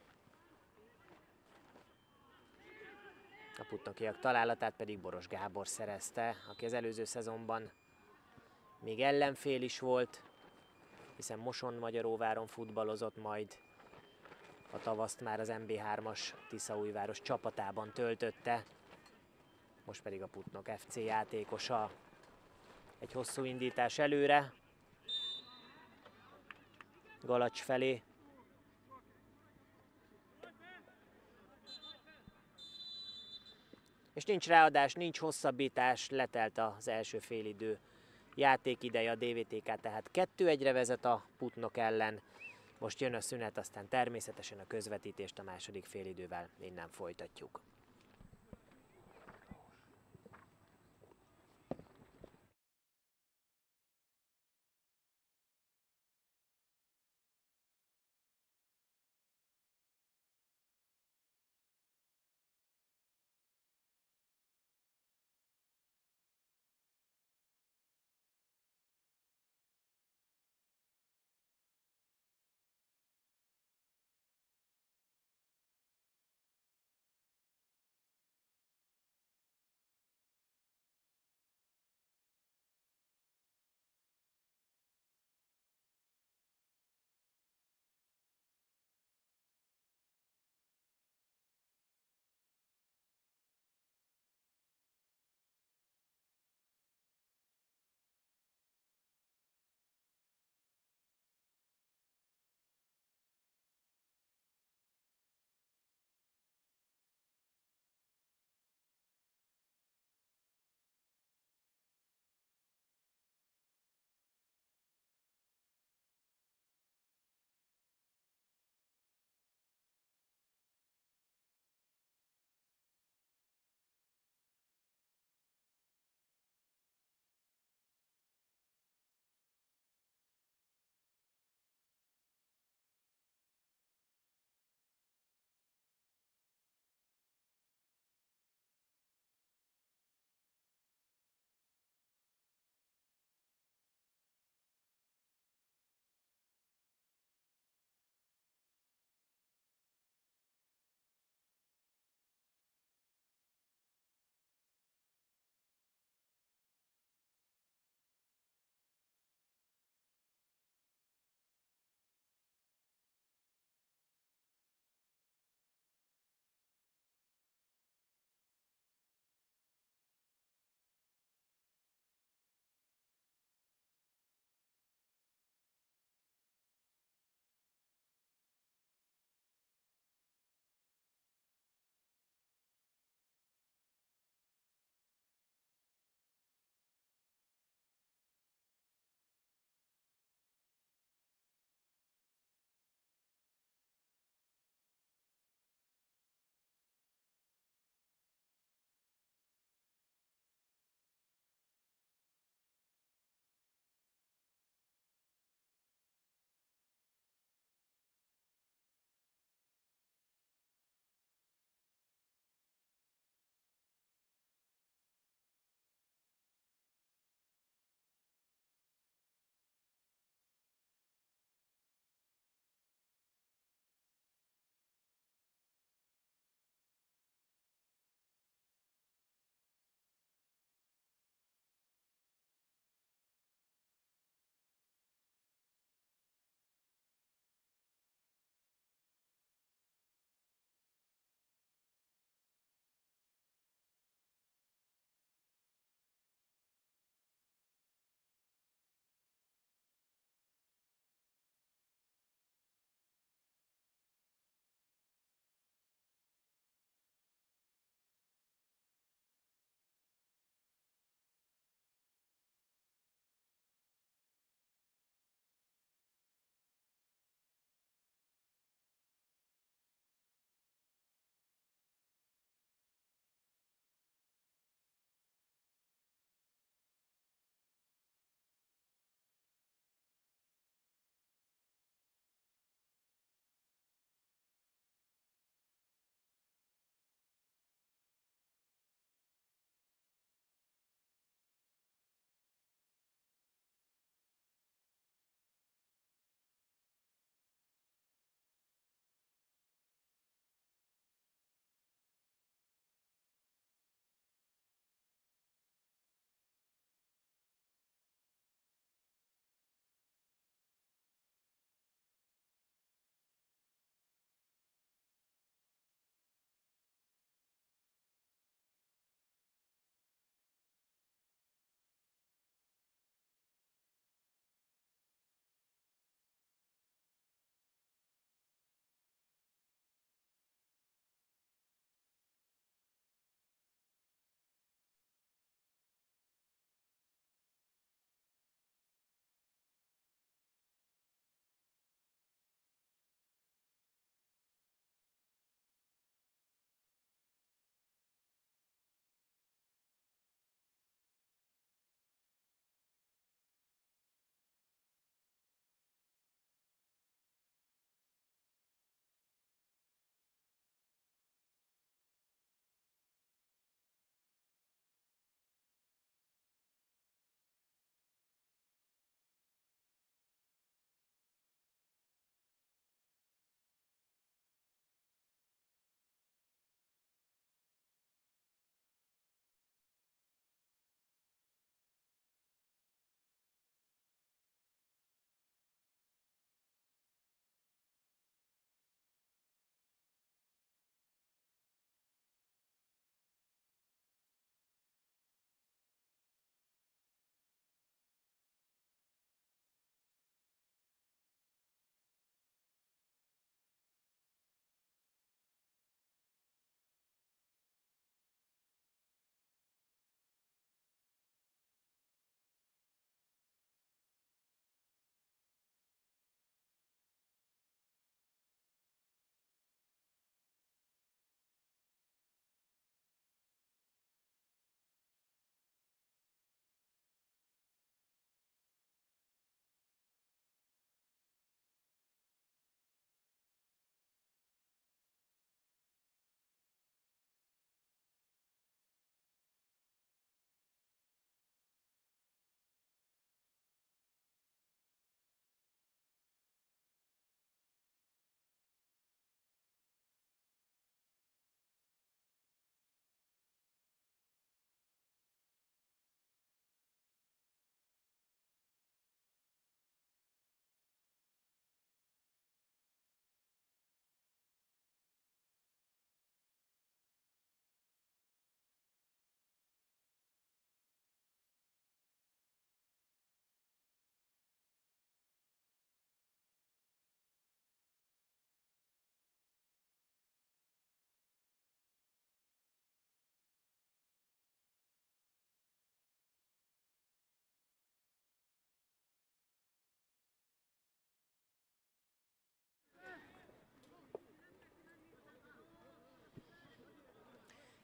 A putnokiak találatát pedig Boros Gábor szerezte, aki az előző szezonban még ellenfél is volt, hiszen Moson-Magyaróváron futballozott, majd a tavaszt már az em bé hármas Tiszaújváros csapatában töltötte. Most pedig a Putnok ef cé játékosa. Egy hosszú indítás előre, Galacs felé. És nincs ráadás, nincs hosszabbítás, letelt az első félidő játékideje, a dé vé té ká tehát kettő egyre vezet a Putnok ellen. Most jön a szünet, aztán természetesen a közvetítést a második félidővel innen folytatjuk.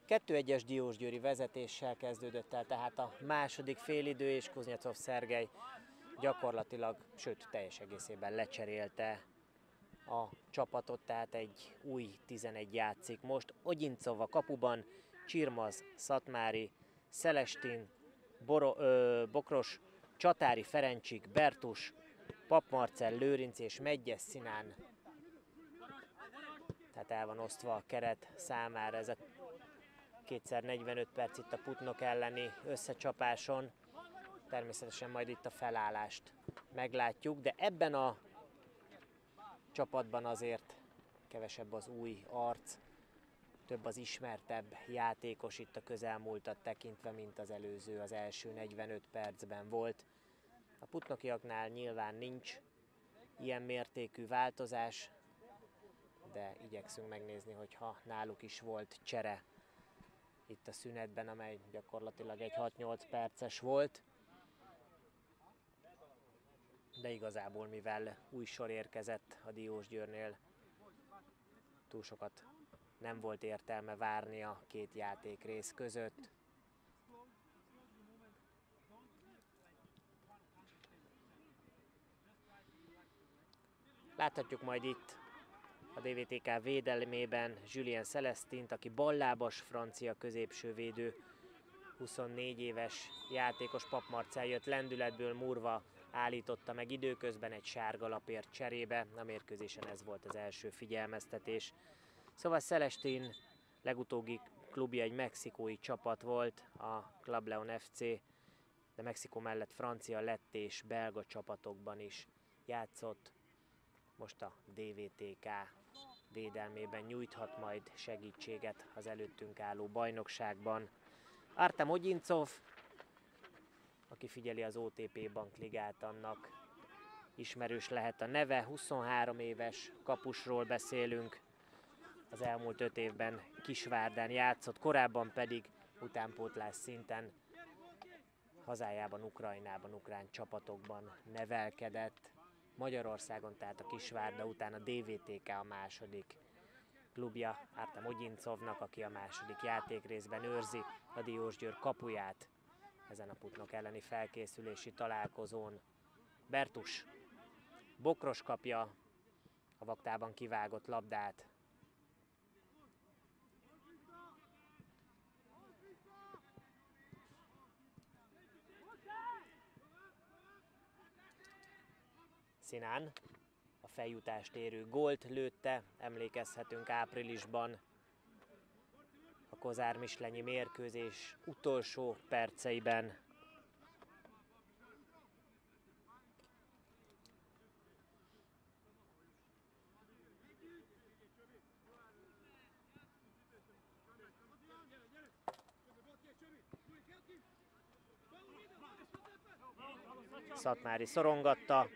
kettő egyes Diósgyőri vezetéssel kezdődött el tehát a második félidő, és Kuznyecov Szergej gyakorlatilag, sőt teljes egészében lecserélte a csapatot, tehát egy új tizenegy játszik most. Ogyincov a kapuban, Csirmaz, Szatmári, Szelestin, Boro, ö, Bokros, Csatári, Ferencsik, Bertus, Papmarcell, Lőrinc és Medgyes Szinán. Tehát el van osztva a keret számára ez a kétszer negyvenöt perc itt a Putnok elleni összecsapáson. Természetesen majd itt a felállást meglátjuk, de ebben a csapatban azért kevesebb az új arc, több az ismertebb játékos itt a közelmúltat tekintve, mint az előző, az első negyvenöt percben volt. A putnokiaknál nyilván nincs ilyen mértékű változás, de igyekszünk megnézni, hogyha náluk is volt csere itt a szünetben, amely gyakorlatilag egy hat-nyolc perces volt. De igazából, mivel új sor érkezett a Diósgyőrnél, túl sokat nem volt értelme várni a két játékrész között. Láthatjuk majd itt a dé vé té ká védelmében Julien Celestint, aki ballábas francia középső védő, huszonnégy éves játékos. Papmarcell jött lendületből, Murva állította meg időközben egy sárga lapért cserébe. A mérkőzésen ez volt az első figyelmeztetés. Szóval Celestin legutóbbi klubja egy mexikói csapat volt, a Club Leon ef cé, de Mexikó mellett francia, lett és belga csapatokban is játszott. Most a dé vé té ká védelmében nyújthat majd segítséget az előttünk álló bajnokságban. Artem Ogyincov, aki figyeli az o té pé Bankligát, annak ismerős lehet a neve, huszonhárom éves kapusról beszélünk. Az elmúlt öt évben Kisvárdán játszott, korábban pedig utánpótlás szinten hazájában, Ukrajnában, ukrán csapatokban nevelkedett. Magyarországon tehát a Kisvárda után a dé vé té ká a második klubja Artem Ogyincovnak, aki a második játékrészben őrzi a Diósgyőr kapuját ezen a Putnok elleni felkészülési találkozón. Bertus, Bokros kapja a vaktában kivágott labdát. Szinán a feljutást érő gólt lőtte, emlékezhetünk áprilisban a Kozár-Mislenyi mérkőzés utolsó perceiben. Szatmári szorongatta.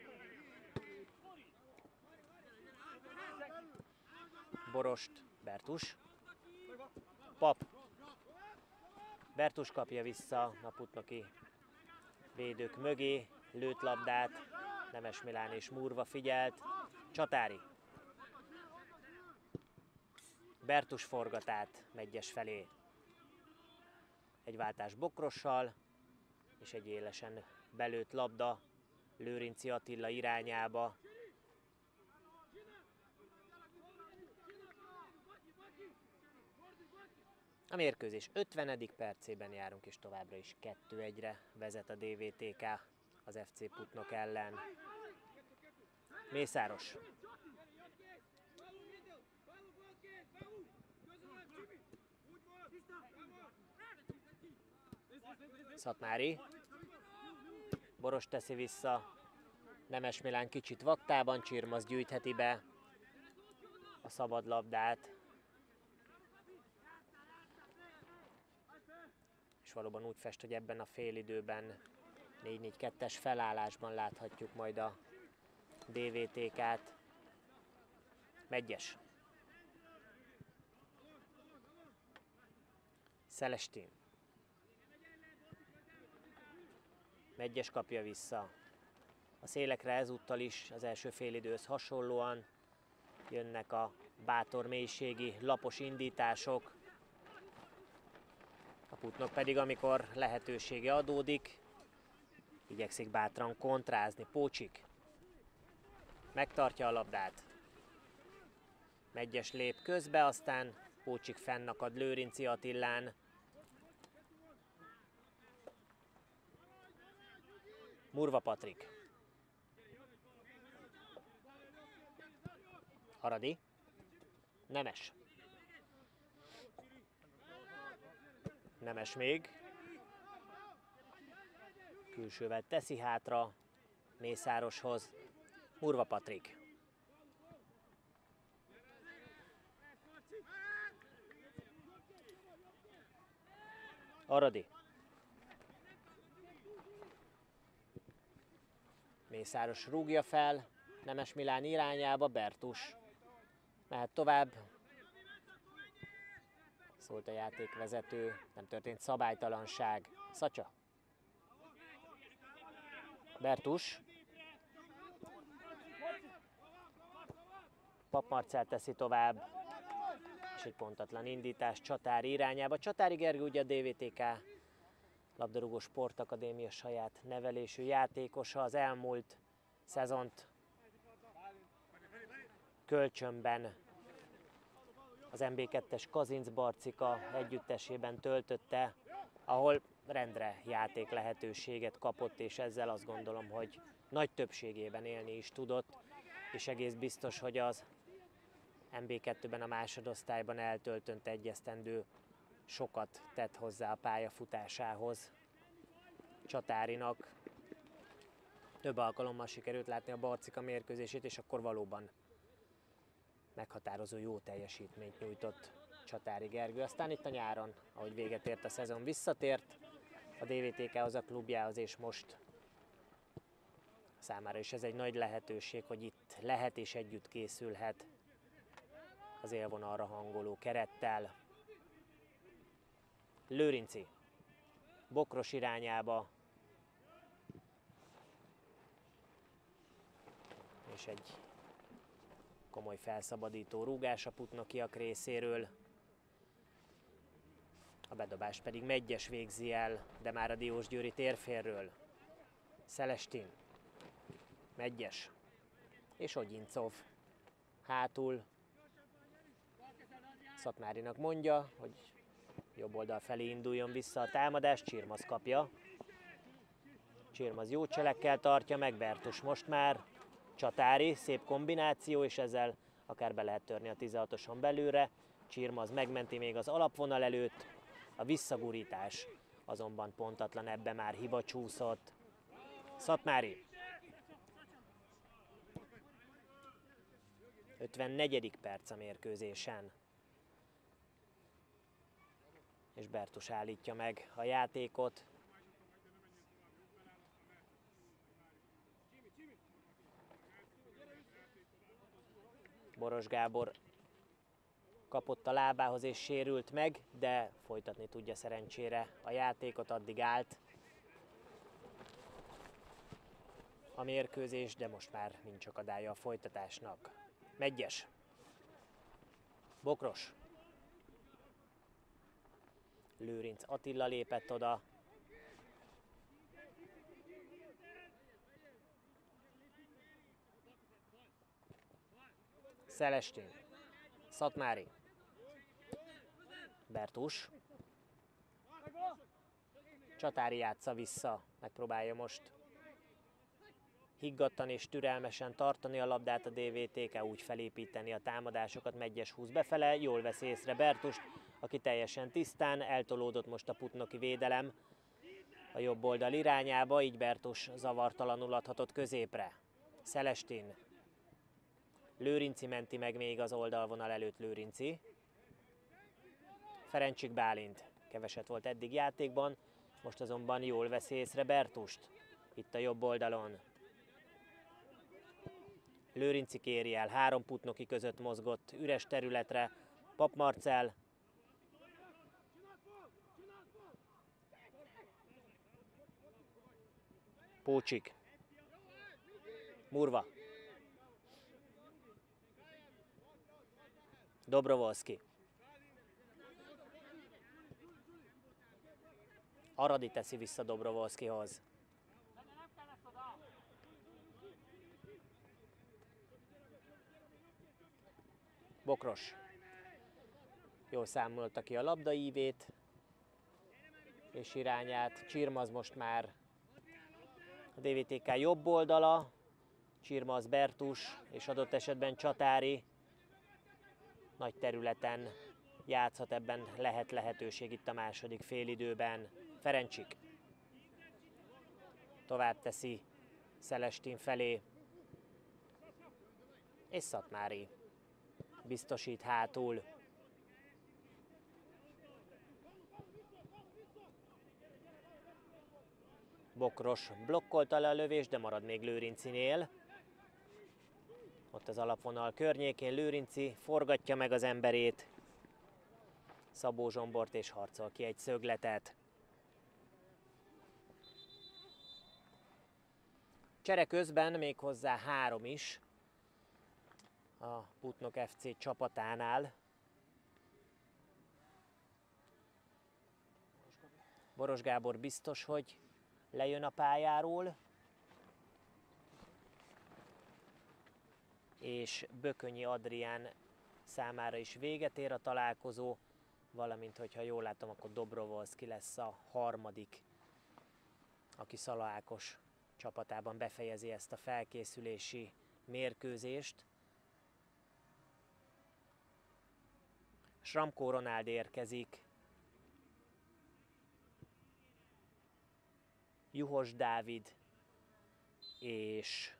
Borost, Bertus. Pap. Bertus kapja vissza a putnoki védők mögé, lőtt labdát, Nemes Milán és Murva figyelt. Csatári. Bertus forgatát Medgyes felé. Egy váltás Bokrossal, és egy élesen belőtt labda Lőrinci Attila irányába. A mérkőzés ötvenedik percében járunk, és továbbra is kettő egyre vezet a dé vé té ká az ef cé Putnok ellen. Mészáros. Szatmári. Boros teszi vissza. Nemes Milán kicsit vaktában, Csirmaz gyűjtheti be a szabadlabdát. És valóban úgy fest, hogy ebben a félidőben négy négy kettes felállásban láthatjuk majd a dé vé té kát. Medgyes. Celestin. Medgyes kapja vissza. A szélekre ezúttal is az első félidőhöz hasonlóan jönnek a bátor mélységi lapos indítások. A Putnok pedig, amikor lehetősége adódik, igyekszik bátran kontrázni. Pócsik megtartja a labdát. Megyes lép közbe, aztán Pócsik fennakad Lőrinczi Attillán. Murva Patrik. Haradi. Nemes. Nemes még. Külsővel teszi hátra Mészároshoz. Murva Patrik. Aradi. Mészáros rúgja fel, Nemes Milán irányába, Bertus mehet tovább. Szólt a játékvezető, nem történt szabálytalanság. Szacsa. Bertus. Pap Marcell teszi tovább, és egy pontatlan indítás Csatári irányába. Csatári Gergő ugye a dé vé té ká labdarúgó sportakadémia saját nevelésű játékosa, az elmúlt szezont kölcsönben az em bé kettes Kazinc Barcika együttesében töltötte, ahol rendre játék lehetőséget kapott, és ezzel azt gondolom, hogy nagy többségében élni is tudott, és egész biztos, hogy az em bé kettőben a másodosztályban eltöltött egy esztendő sokat tett hozzá a pályafutásához. Csatárinak több alkalommal sikerült látni a Barcika mérkőzését, és akkor valóban meghatározó jó teljesítményt nyújtott Csatári Gergő. Aztán itt a nyáron, ahogy véget ért a szezon, visszatért a dé vé té ká-hoz, a klubjához, és most számára is ez egy nagy lehetőség, hogy itt lehet és együtt készülhet az élvonalra hangoló kerettel. Lőrinczi Bokros irányába, és egy komoly felszabadító rúgás a Putnokiak részéről. A bedobás pedig Megyes végzi el, de már a Diósgyőri térfélről. Szelestin, Megyes és Ogyincov hátul. Szatmárinak mondja, hogy jobb oldal felé induljon vissza a támadás, Csirmaz kapja. Csirmaz jó cselekkel tartja meg, Bertus most már. Csatári, szép kombináció, és ezzel akár be lehet törni a tizenhatoson belőle. Csirmaz megmenti még az alapvonal előtt, a visszagurítás azonban pontatlan, ebbe már hiba csúszott. Szatmári. ötvennegyedik perc a mérkőzésen. És Bertus állítja meg a játékot. Boros Gábor kapott a lábához és sérült meg, de folytatni tudja szerencsére a játékot, addig állt a mérkőzés, de most már nincs akadálya a folytatásnak. Megyes. Bokros. Lőrinc Attila lépett oda. Szelestin. Szatmári. Bertus. Csatári játsza vissza, megpróbálja most higgadtan és türelmesen tartani a labdát a dé vé té ká, úgy felépíteni a támadásokat. Megyes húz befele, jól veszi észre Bertust, aki teljesen tisztán, eltolódott most a putnoki védelem a jobb oldal irányába, így Bertus zavartalanul adhatott középre. Szelestin. Lőrinci menti meg még az oldalvonal előtt Lőrinci. Ferencsik Bálint keveset volt eddig játékban, most azonban jól veszi észre Bertust, itt a jobb oldalon. Lőrinci kéri el, három putnoki között mozgott üres területre, Pap Marcell. Pócsik. Murva. Dobrovolszki. Aradi teszi vissza Dobrovolszkihoz. Bokros. Jól számolta ki a labdaívét és irányát. Csirmaz most már a dé vé té ká jobb oldala. Csirmaz, Bertus és adott esetben Csatári. Nagy területen játszhat, ebben lehet lehetőség itt a második félidőben. Ferencsik tovább teszi Szelestin felé, és Szatmári biztosít hátul. Bokros blokkolta le a lövést, de marad még Lőrincinél. Ott az alapvonal környékén Lőrinci forgatja meg az emberét, Szabó Zsombort, és harcol ki egy szögletet. Csere közben még hozzá három is a Putnok ef cé csapatánál. Boros Gábor biztos, hogy lejön a pályáról, és Bökönyi Adrián számára is véget ér a találkozó, valamint, hogyha jól látom, akkor Dobrovolszki lesz a harmadik, aki Szala Ákos csapatában befejezi ezt a felkészülési mérkőzést. Sramkó Ronáld érkezik, Juhos Dávid és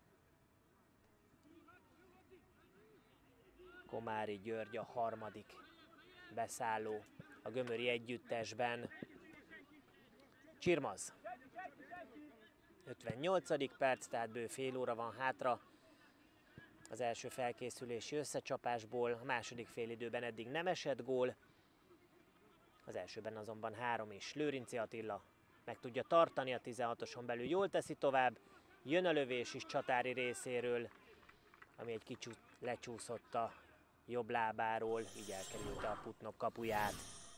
Komári György a harmadik beszálló a gömöri együttesben. Csirmaz. ötvennyolcadik perc, tehát bő fél óra van hátra az első felkészülési összecsapásból. A második félidőben eddig nem esett gól, az elsőben azonban három is. Lőrinci Attila meg tudja tartani a tizenhatoson belül, jól teszi tovább, jön a lövés is Csatári részéről, ami egy kicsit lecsúszott a jobb lábáról, így elkerülte a Putnok kapuját.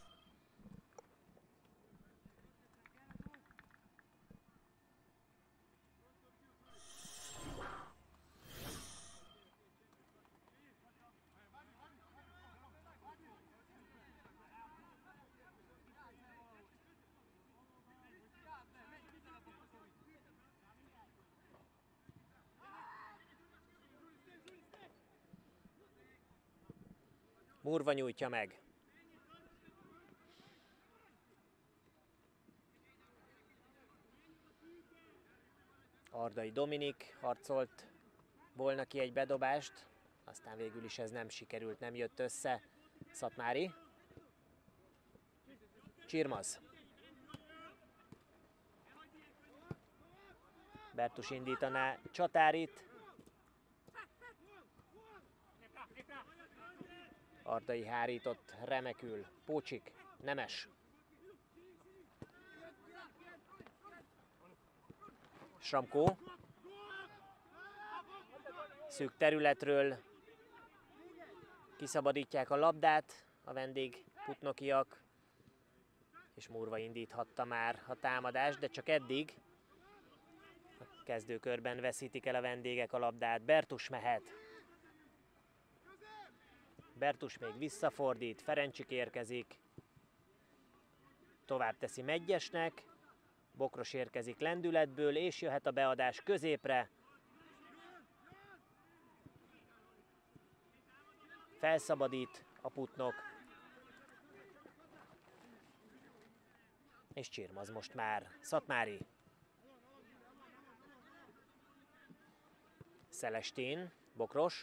Murva nyújtja meg. Ardai Dominik harcolt volna ki egy bedobást, aztán végül is ez nem sikerült, nem jött össze. Szatmári. Csirmaz. Bertus indítaná Csatárit. Ardai hárított remekül. Pócsik. Nemes. Sramkó. Szűk területről kiszabadítják a labdát a vendég putnokiak, és Murva indíthatta már a támadást, de csak eddig. A kezdőkörben veszítik el a vendégek a labdát. Bertus mehet. Bertus még visszafordít, Ferencsik érkezik. Tovább teszi Meggyesnek. Bokros érkezik lendületből, és jöhet a beadás középre. Felszabadít a Putnok. És Csirmaz most már. Szatmári. Szelestin. Bokros.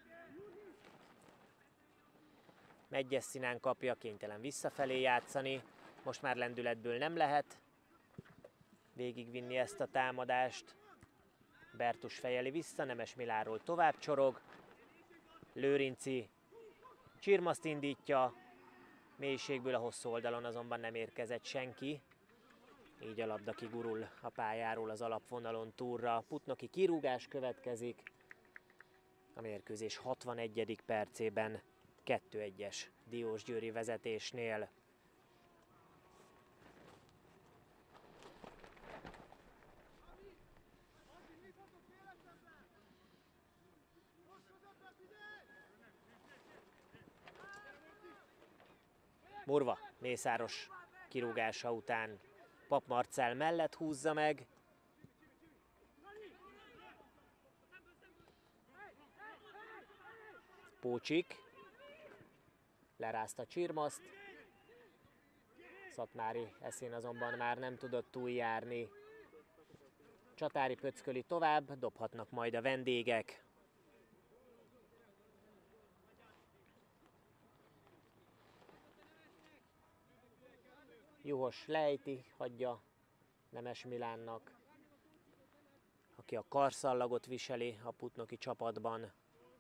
Meggyes színán kapja, kénytelen visszafelé játszani. Most már lendületből nem lehet végigvinni ezt a támadást. Bertus fejeli vissza, Nemes Miláról tovább csorog. Lőrinci Csirmazt indítja, mélységből a hosszú oldalon azonban nem érkezett senki. Így a labda kigurul a pályáról az alapvonalon túlra. Putnoki kirúgás következik. A mérkőzés hatvanegyedik percében kettő egyes Diósgyőri vezetésnél. Murva Mészáros kirúgása után Pap Marcell mellett húzza meg. Pócsik lerázta Csirmaszt. Szatmári eszén azonban már nem tudott túljárni. Csatári pöcköli tovább, dobhatnak majd a vendégek. Juhos lejti, hagyja Nemes Milánnak, aki a karszallagot viseli a putnoki csapatban.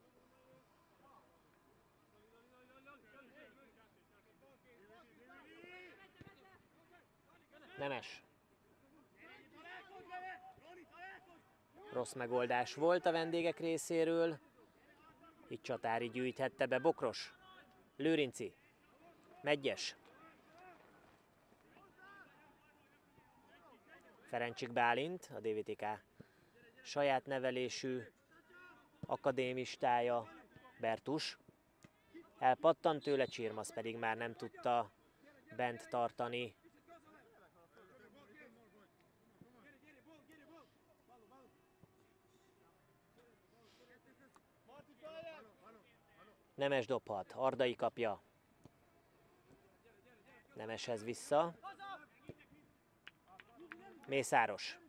Nemes. Rossz megoldás volt a vendégek részéről. Itt Csatári gyűjthette be. Bokros. Lőrinci. Medgyes. Ferencsik Bálint, a dé vé té ká saját nevelésű akadémistája. Bertus. Elpattant tőle, Csirmasz pedig már nem tudta bent tartani. Nemes dobhat, Ardai kapja. Nemeshez vissza. Mészáros.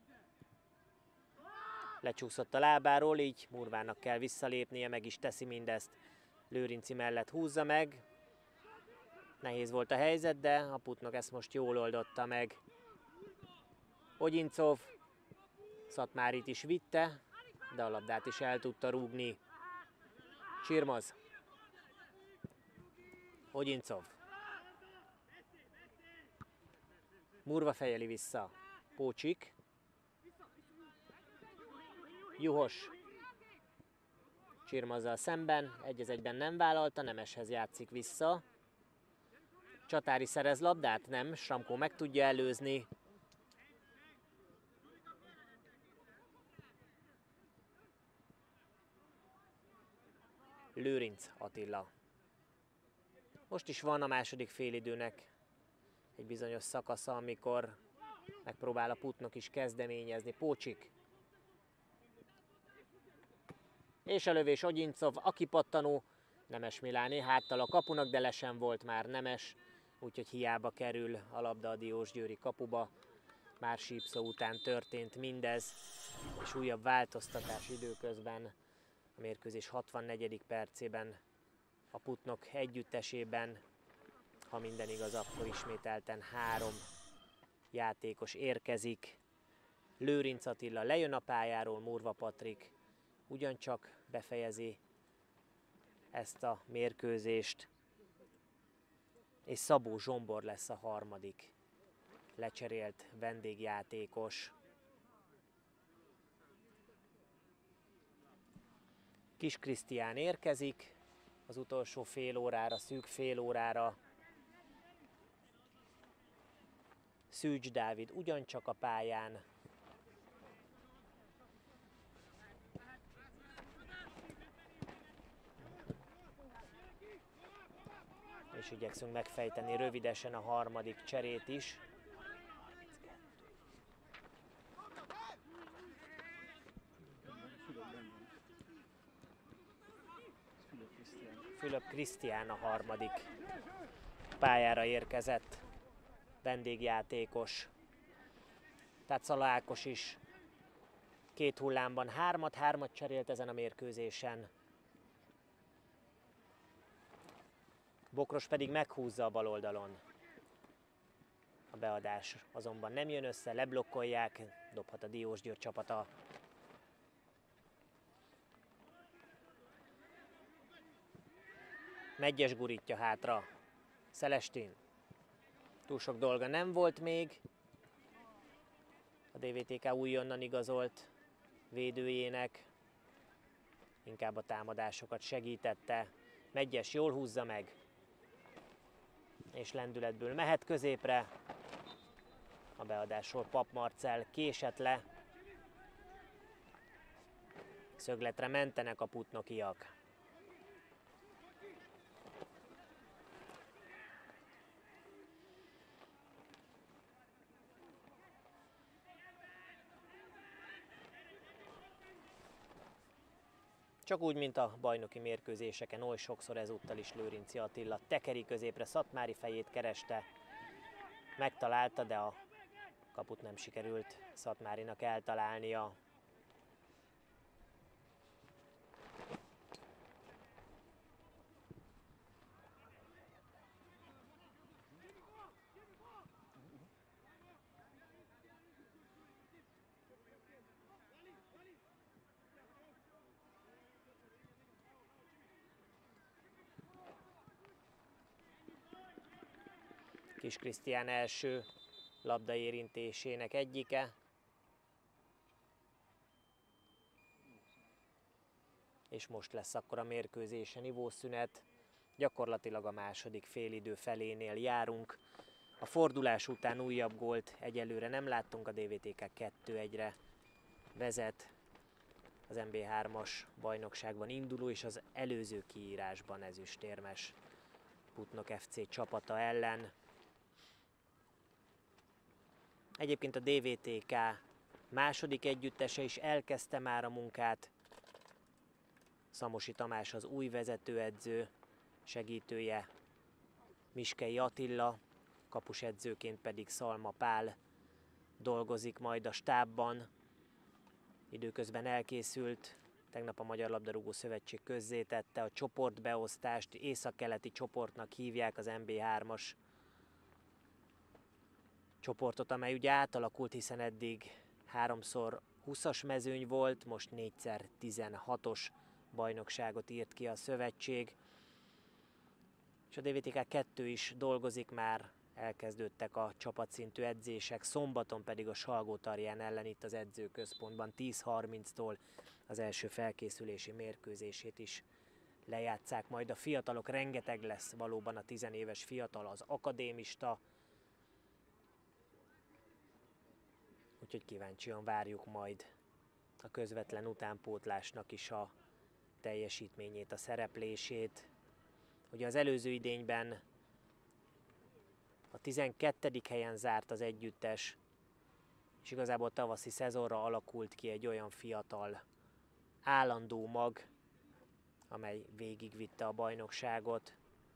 Lecsúszott a lábáról, így Murvának kell visszalépnie, meg is teszi mindezt. Lőrinci mellett húzza meg. Nehéz volt a helyzet, de a putnok ezt most jól oldotta meg. Ogyincov Szatmárit is vitte, de a labdát is el tudta rúgni. Csirmaz. Ogyincov. Murva fejeli vissza. Pócsik. Juhos. Csirmazzal szemben, egy az egyben nem vállalta, Nemeshez játszik vissza. Csatári szerez labdát? Nem, Sramkó meg tudja előzni. Lőrinc Attila. Most is van a második félidőnek egy bizonyos szakasza, amikor megpróbál a putnok is kezdeményezni. Pócsik. És a lövés Ogyincov, a kipattanó Nemes Miláné háttal a kapunak, de le sem volt már Nemes, úgyhogy hiába kerül a labda a diósgyőri kapuba. Már sípszó után történt mindez, és újabb változtatás időközben a mérkőzés hatvannegyedik percében a putnok együttesében. Ha minden igaz, akkor ismételten három játékos érkezik. Lőrinc Attila lejön a pályáról, Murva Patrik ugyancsak befejezi ezt a mérkőzést, és Szabó Zsombor lesz a harmadik lecserélt vendégjátékos. Kis Krisztián érkezik az utolsó fél órára, szűk fél órára. Szűcs Dávid ugyancsak a pályán. És igyekszünk megfejteni rövidesen a harmadik cserét is. Fülöp Krisztián a harmadik pályára érkezett vendégjátékos. Tátszala Ákos is két hullámban hármat, hármat cserélt ezen a mérkőzésen. Bokros pedig meghúzza a bal oldalon. A beadás azonban nem jön össze, leblokkolják, dobhat a Diósgyőr csapata. Medgyes gurítja hátra. Szelestin. Túl sok dolga nem volt még. A dé vé té ká újonnan igazolt védőjének. Inkább a támadásokat segítette. Medgyes jól húzza meg. És lendületből mehet középre. A beadásról Pap Marcell késett le. Szögletre mentenek a putnokiak. Csak úgy, mint a bajnoki mérkőzéseken, oly sokszor ezúttal is Lőrinczi Attila tekeri középre, Szatmári fejét kereste, megtalálta, de a kaput nem sikerült Szatmárinak eltalálnia. Kis Krisztián első labdaérintésének egyike. És most lesz akkor a mérkőzésen ivószünet. Gyakorlatilag a második félidő felénél járunk. A fordulás után újabb gólt egyelőre nem láttunk, a dé vé té ká kettő egyre vezet. Az em bé hármas bajnokságban induló és az előző kiírásban ezüstérmes Putnok ef cé csapata ellen. Egyébként a dé vé té ká második együttese is elkezdte már a munkát. Szamosi Tamás az új vezetőedző, segítője Miskei Attila, kapusedzőként pedig Szalma Pál dolgozik majd a stábban. Időközben elkészült, tegnap a Magyar Labdarúgó Szövetség közzétette a csoportbeosztást, északkeleti csoportnak hívják az em bé hármas csoportot, amely ugye átalakult, hiszen eddig háromszor húszas mezőny volt, most négyszer tizenhatos bajnokságot írt ki a szövetség. És a dé vé té ká kettő is dolgozik már, elkezdődtek a csapatszintű edzések, szombaton pedig a Salgótarján ellen itt az edzőközpontban tíz harminctól az első felkészülési mérkőzését is lejátszák majd a fiatalok. Rengeteg lesz valóban a tizenéves fiatal, az akadémista, úgyhogy kíváncsian várjuk majd a közvetlen utánpótlásnak is a teljesítményét, a szereplését. Ugye az előző idényben a tizenkettedik helyen zárt az együttes, és igazából tavaszi szezonra alakult ki egy olyan fiatal, állandó mag, amely végigvitte a bajnokságot.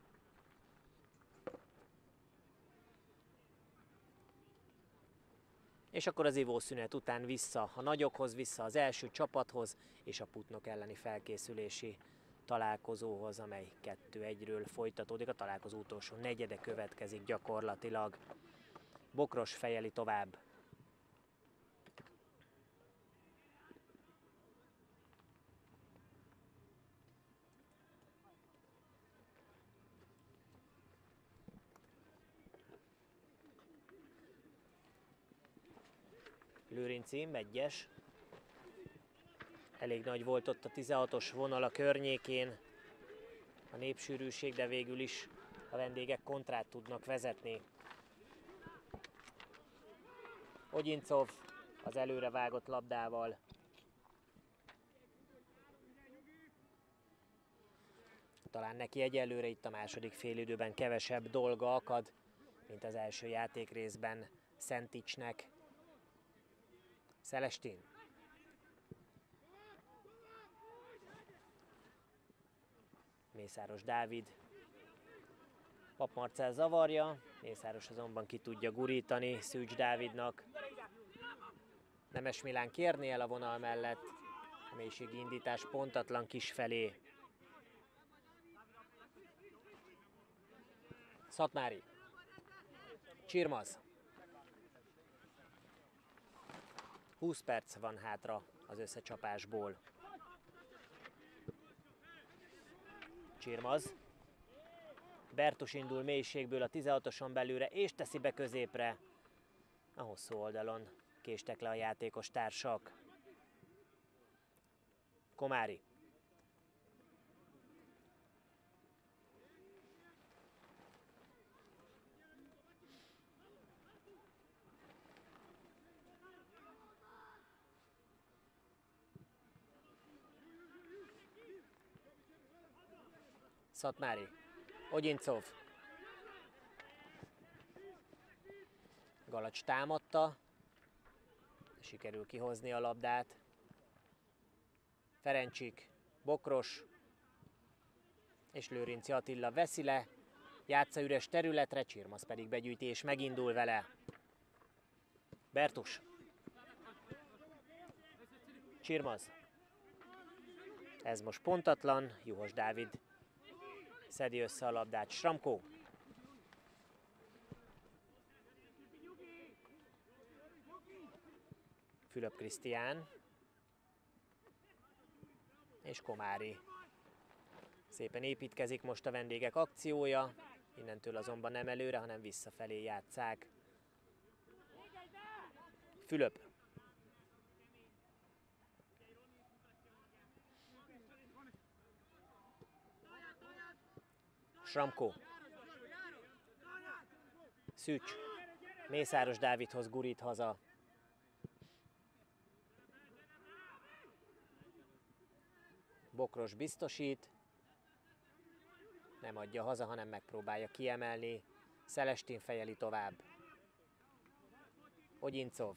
És akkor az ivószünet után vissza a nagyokhoz, vissza az első csapathoz, és a Putnok elleni felkészülési találkozóhoz, amely kettő egyről folytatódik. A találkozó utolsó negyede következik gyakorlatilag. Bokros fejeli tovább. Lőrinczi, Meggyes. Elég nagy volt ott a tizenhatos vonal a környékén a népsűrűség, de végül is a vendégek kontrát tudnak vezetni. Ogyincov az előre vágott labdával. Talán neki egyelőre itt a második félidőben kevesebb dolga akad, mint az első játékrészben Szenticsnek. Szelestin. Mészáros Dávid. Pap Marcell zavarja, Mészáros azonban ki tudja gurítani Szűcs Dávidnak. Nemes Milán kérni el a vonal mellett, a mélységi indítás pontatlan kis felé. Szatmári. Csirmaz. húsz perc van hátra az összecsapásból. Csirmaz. Bertus indul mélységből a tizenhatoson belülre, és teszi be középre. A hosszú oldalon késtek le a játékos társak. Komári. Szatmári. Ogyincov. Galacs támadta. Sikerül kihozni a labdát. Ferencsik. Bokros és Lőrinci Attila veszi le, játsza üres területre, Csirmaz pedig begyűjti és megindul vele. Bertus. Csirmaz. Ez most pontatlan, Juhos Dávid szedi össze a labdát. Sramko. Fülöp Krisztián. És Komári. Szépen építkezik most a vendégek akciója, innentől azonban nem előre, hanem visszafelé játsszák. Fülöp. Sramko. Szűcs. Mészáros Dávidhoz gurít haza. Bokros biztosít. Nem adja haza, hanem megpróbálja kiemelni. Szelestin fejeli tovább. Ogyincov.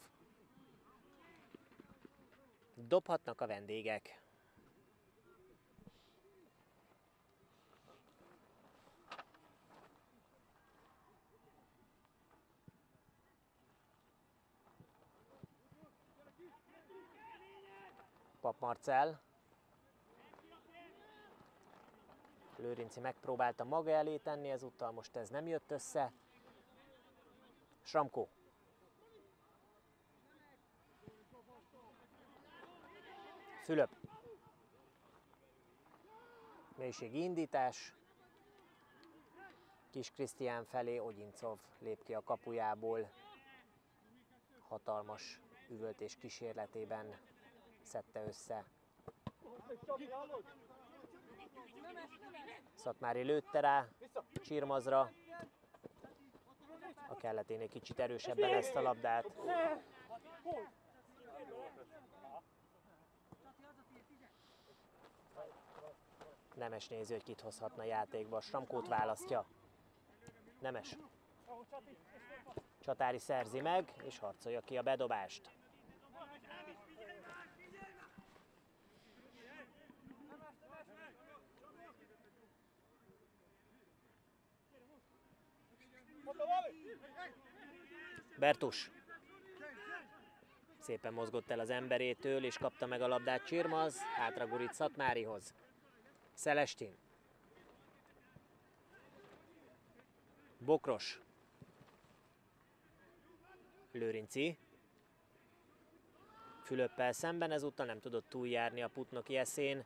Dobhatnak a vendégek. Pap Marcell. Lőrinci megpróbálta maga elé tenni, ezúttal most ez nem jött össze. Sramko. Fülöp. Mélységi indítás. Kis Krisztián felé, Ogyincov lép ki a kapujából. Hatalmas üvöltés kísérletében szedte össze. Szatmári lőtte rá Csirmazra. A kelleténél kicsit erősebben ezt a labdát. Nemes nézi, hogy kit hozhatna játékba. Sramkót választja. Nemes. Csatári szerzi meg, és harcolja ki a bedobást. Bertus. Szépen mozgott el az emberétől, és kapta meg a labdát Csirmaz, hátra gurít Szatmárihoz. Szelestin. Bokros. Lőrinci. Fülöppel szemben, ezúttal nem tudott túljárni a Putnoki eszén.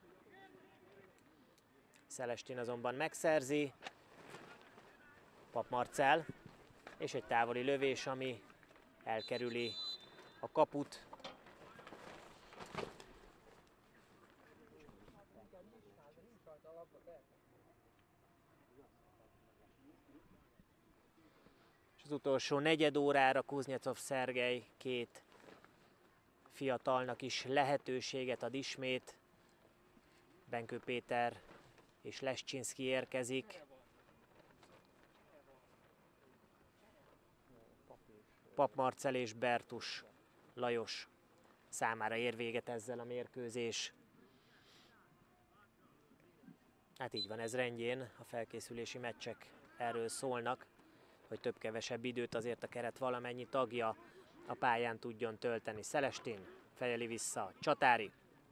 Szelestin azonban megszerzi. Pap Marcell. És egy távoli lövés, ami elkerüli a kaput. És az utolsó negyed órára Kuznyecov Szergej két fiatalnak is lehetőséget ad ismét. Benkő Péter és Lescsinszki érkezik. Pap Marcell és Bertus Lajos számára ér véget ezzel a mérkőzés. Hát így van, ez rendjén, a felkészülési meccsek erről szólnak, hogy több-kevesebb időt azért a keret valamennyi tagja a pályán tudjon tölteni. Szelestin fejeli vissza, Csatári.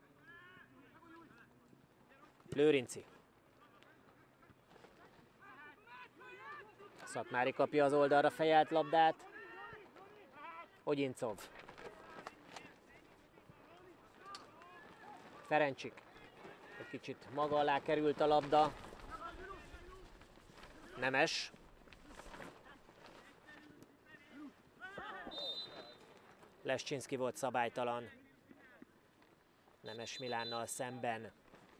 Lőrinci. Szatmári kapja az oldalra fejelt labdát. Ogyincov. Ferencsik. Egy kicsit maga alá került a labda. Nemes. Lescsinszki volt szabálytalan. Nemes Milánnal szemben.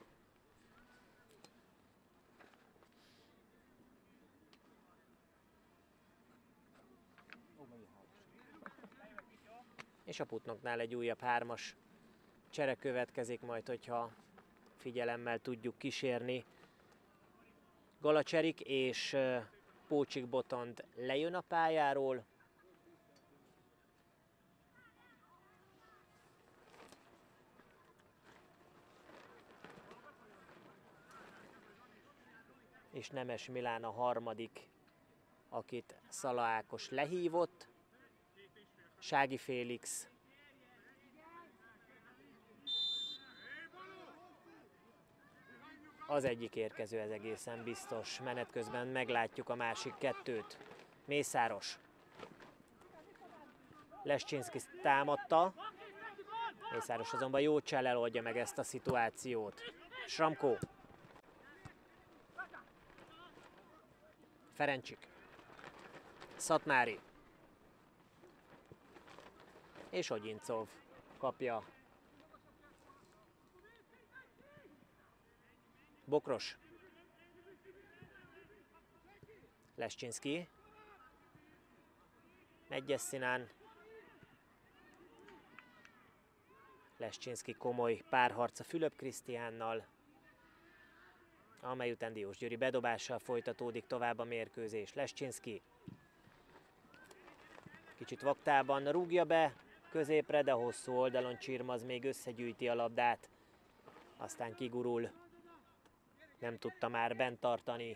És a Putnoknál egy újabb hármas csere következik majd, hogyha figyelemmel tudjuk kísérni. Galacserik és Pócsik Botond lejön a pályáról. és Nemes Milán a harmadik, akit Szala Ákos lehívott. Sági Félix. Az egyik érkező, ez egészen biztos. Menet közben meglátjuk a másik kettőt. Mészáros. Lescsinszki támadta. Mészáros azonban jó csellel oldja meg ezt a szituációt. Sramko. Ferencsik. Szatmári. És Ogyincov kapja. Bokros. Lescsinszki. Megyesszinán. Lescsinszki komoly párharca Fülöp Krisztiánnal, amely után Diósgyőri bedobással folytatódik tovább a mérkőzés. Lescsinszki kicsit vaktában rúgja be középre, de hosszú oldalon Csirmaz még összegyűjti a labdát. Aztán kigurul, nem tudta már bent tartani.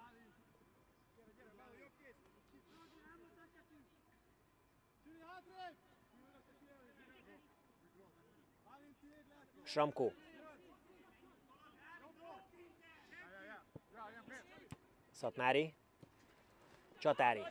Sramko. Szatmári. Csatári.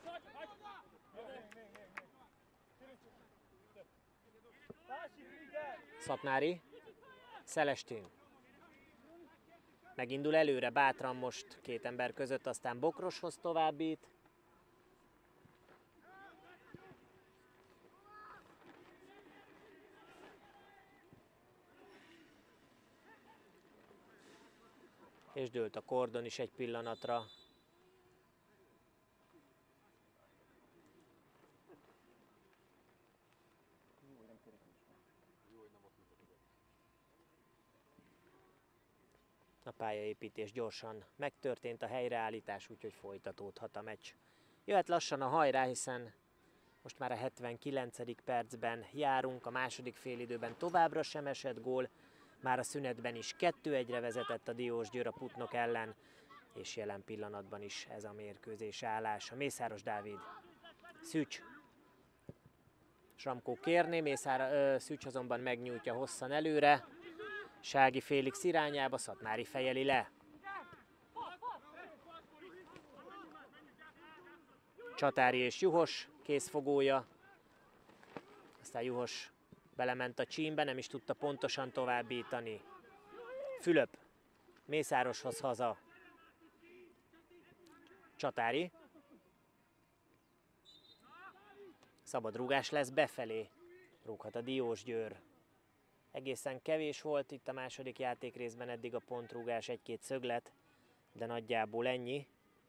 Szatmári. Szelestin. Megindul előre bátran most két ember között, aztán Bokroshoz továbbít. És dőlt a kordon is egy pillanatra. A pályaépítés gyorsan megtörtént, a helyreállítás, úgyhogy folytatódhat a meccs. Jöhet lassan a hajrá, hiszen most már a hetvenkilencedik percben járunk, a második félidőben továbbra sem esett gól. Már a szünetben is kettő egyre vezetett a Diósgyőr a Putnok ellen, és jelen pillanatban is ez a mérkőzés állása. Mészáros Dávid. Szücs. Sramko kérné, Mészára, ö, Szücs azonban megnyújtja hosszan előre. Sági Félix irányába, Szatmári fejeli le. Csatári és Juhos kézfogója. Aztán Juhos belement a csímbe, nem is tudta pontosan továbbítani. Fülöp. Mészároshoz haza. Csatári. Szabad rúgás lesz befelé. Rúghat a Diósgyőr. Egészen kevés volt itt a második játékrészben eddig a pontrúgás, egy-két szöglet, de nagyjából ennyi.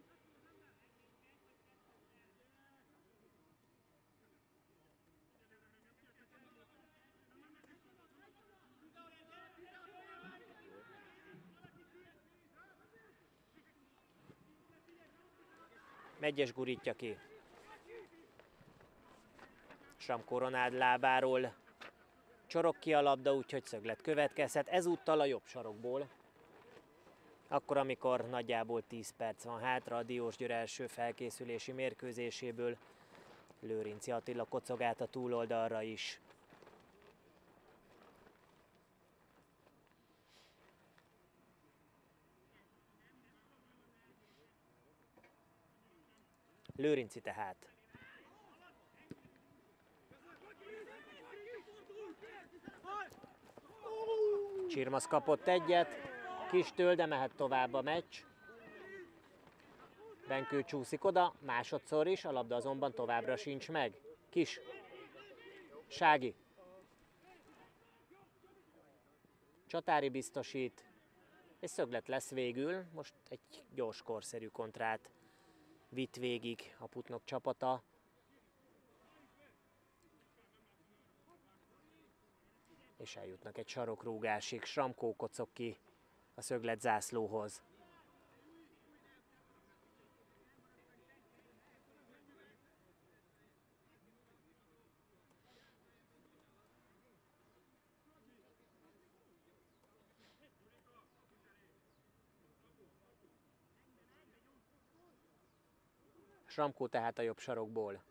Megyes gurítja ki. Sramko Ronáld lábáról csorog ki a labda, úgyhogy szöglet következhet. Ezúttal a jobb sarokból. Akkor, amikor nagyjából tíz perc van hátra a Diósgyőr első felkészülési mérkőzéséből, Lőrinci Attila kocog át a túloldalra is. Lőrinci tehát. Csirmaz kapott egyet, Kistől, de mehet tovább a meccs. Benkő csúszik oda, másodszor is, a labda azonban továbbra sincs meg. Kis. Sági. Csatári biztosít, és szöglet lesz végül. Most egy gyors, korszerű kontrát vitt végig a Putnok csapata. És eljutnak egy sarokrúgásig. Sramko kocog ki a szöglet zászlóhoz. Sramko tehát a jobb sarokból.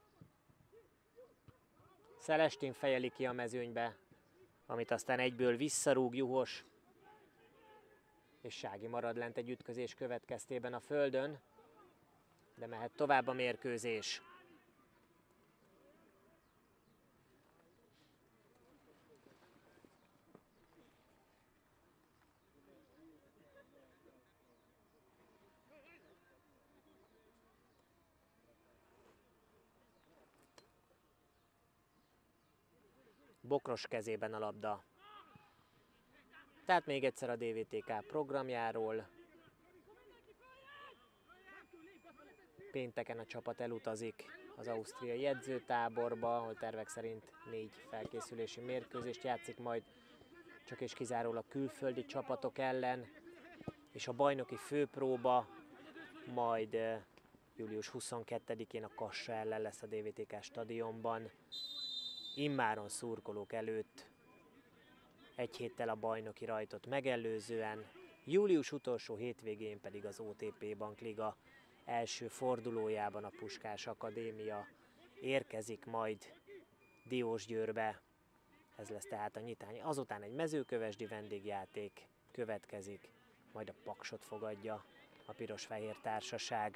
Celestin fejeli ki a mezőnybe, amit aztán egyből visszarúg Juhos, és Sági marad lent egy ütközés következtében a földön, de mehet tovább a mérkőzés. Bokros kezében a labda. Tehát még egyszer a dé vé té ká programjáról. Pénteken a csapat elutazik az ausztriai edzőtáborba, ahol tervek szerint négy felkészülési mérkőzést játszik majd csak és kizárólag külföldi csapatok ellen, és a bajnoki főpróba majd július huszonkettedikén a Kassa ellen lesz a dé vé té ká stadionban. Immáron szurkolók előtt, egy héttel a bajnoki rajtot megelőzően, július utolsó hétvégén pedig az o té pé Bankliga első fordulójában a Puskás Akadémia érkezik majd Diósgyőrbe. Ez lesz tehát a nyitány. Azután egy mezőkövesdi vendégjáték következik, majd a Paksot fogadja a Piros-Fehér Társaság.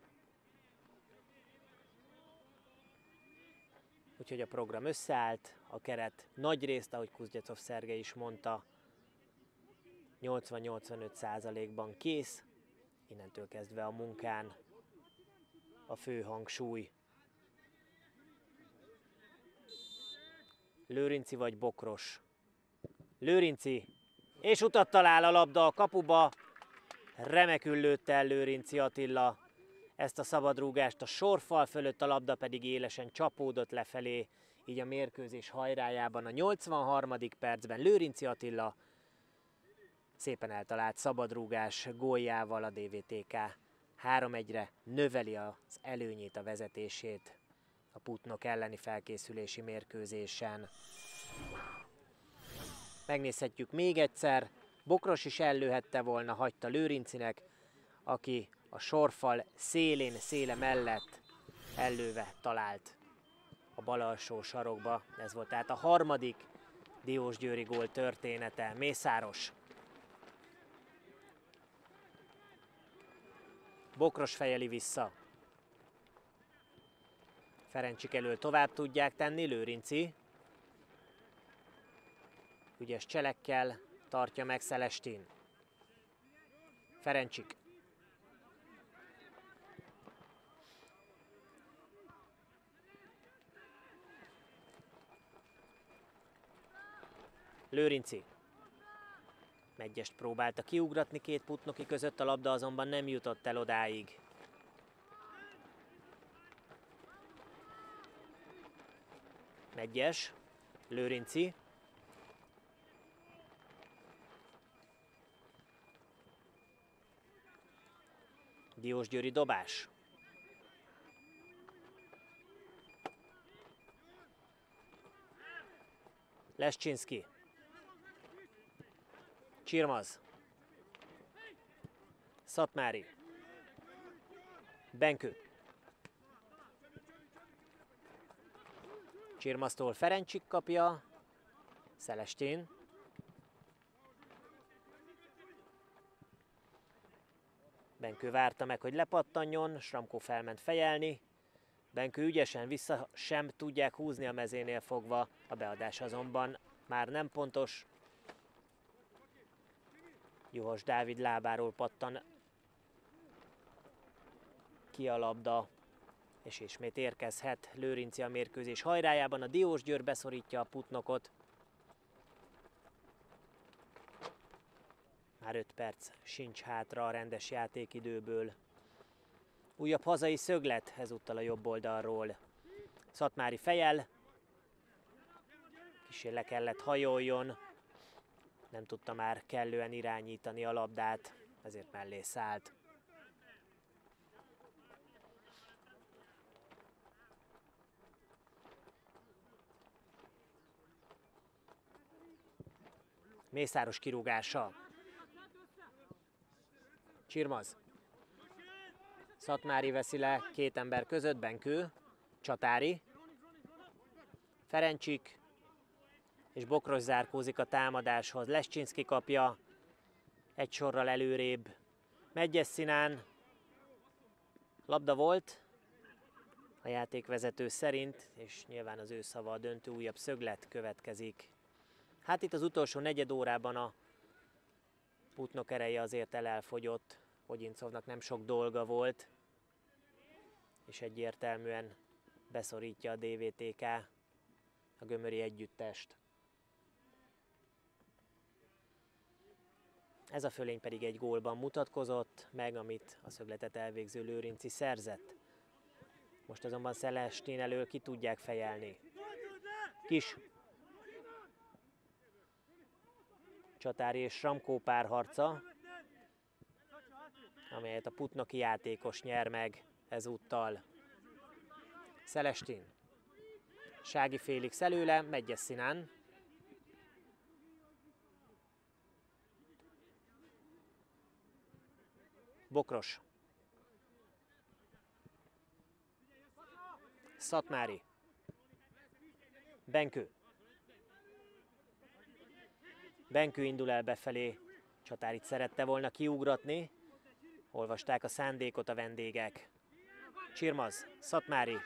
Úgyhogy a program összeállt, a keret nagy részt, ahogy Kuzgyecov Szergej is mondta, nyolcvan-nyolcvanöt százalékban kész, innentől kezdve a munkán a fő hangsúly. Lőrinci vagy Bokros? Lőrinci, és utat talál a labda a kapuba, remekül lőtte el Lőrinci Attila ezt a szabadrúgást a sorfal fölött, a labda pedig élesen csapódott lefelé, így a mérkőzés hajrájában a nyolcvanharmadik percben Lőrinci Attila szépen eltalált szabadrúgás góljával a dé vé té ká három egyre növeli az előnyét, a vezetését a Putnok elleni felkészülési mérkőzésen. Megnézhetjük még egyszer, Bokros is ellőhette volna, hagyta Lőrincinek, aki a sorfal szélén, széle mellett ellőve talált a bal alsó sarokba. Ez volt tehát a harmadik diósgyőri gól története. Mészáros. Bokros fejeli vissza. Ferencsik elől tovább tudják tenni, Lőrinci. Ügyes cselekkel tartja meg Celestin. Ferencsik. Lőrinci. Megyest próbálta kiugratni két putnoki között, a labda azonban nem jutott el odáig. Megyes. Lőrinci. Diósgyőri dobás. Lescsinszki. Csirmaz. Szatmári. Benkő. Csirmaztól Ferencsik kapja. Celestin. Benkő várta meg, hogy lepattanjon, Sramko felment fejelni. Benkő ügyesen vissza sem tudják húzni a mezénél fogva, a beadás azonban már nem pontos. Juhos Dávid lábáról pattan ki a labda, és ismét érkezhet Lőrinci a mérkőzés hajrájában. A Diósgyőr beszorítja a Putnokot. Már öt perc sincs hátra a rendes játékidőből. Újabb hazai szöglet, ezúttal a jobb oldalról. Szatmári fejel. Kissé le kellett hajoljon. Nem tudta már kellően irányítani a labdát, ezért mellé szállt. Mészáros kirúgása. Csirmaz. Szatmári veszi le két ember között, Benkő, Csatári, Ferencsik, és Bokros zárkózik a támadáshoz. Lescsinszki kapja egy sorral előrébb. Meggyesszinán labda volt a játékvezető szerint, és nyilván az ő szava a döntő, újabb szöglet következik. Hát itt az utolsó negyed órában a Putnok ereje azért elfogyott, Ogyincovnak nem sok dolga volt, és egyértelműen beszorítja a dé vé té ká a gömöri együttest. Ez a fölény pedig egy gólban mutatkozott meg, amit a szögletet elvégző Lőrinci szerzett. Most azonban Szelestén elől ki tudják fejelni. Kis Csatári és Sramkó párharca, amelyet a putnoki játékos nyer meg ezúttal. Szelestén. Sági Félix előle, Meggyesszinán. Bokros. Szatmári. Benkő. Benkő indul el befelé. Csatárit szerette volna kiugratni. Olvasták a szándékot a vendégek. Csirmaz. Szatmári.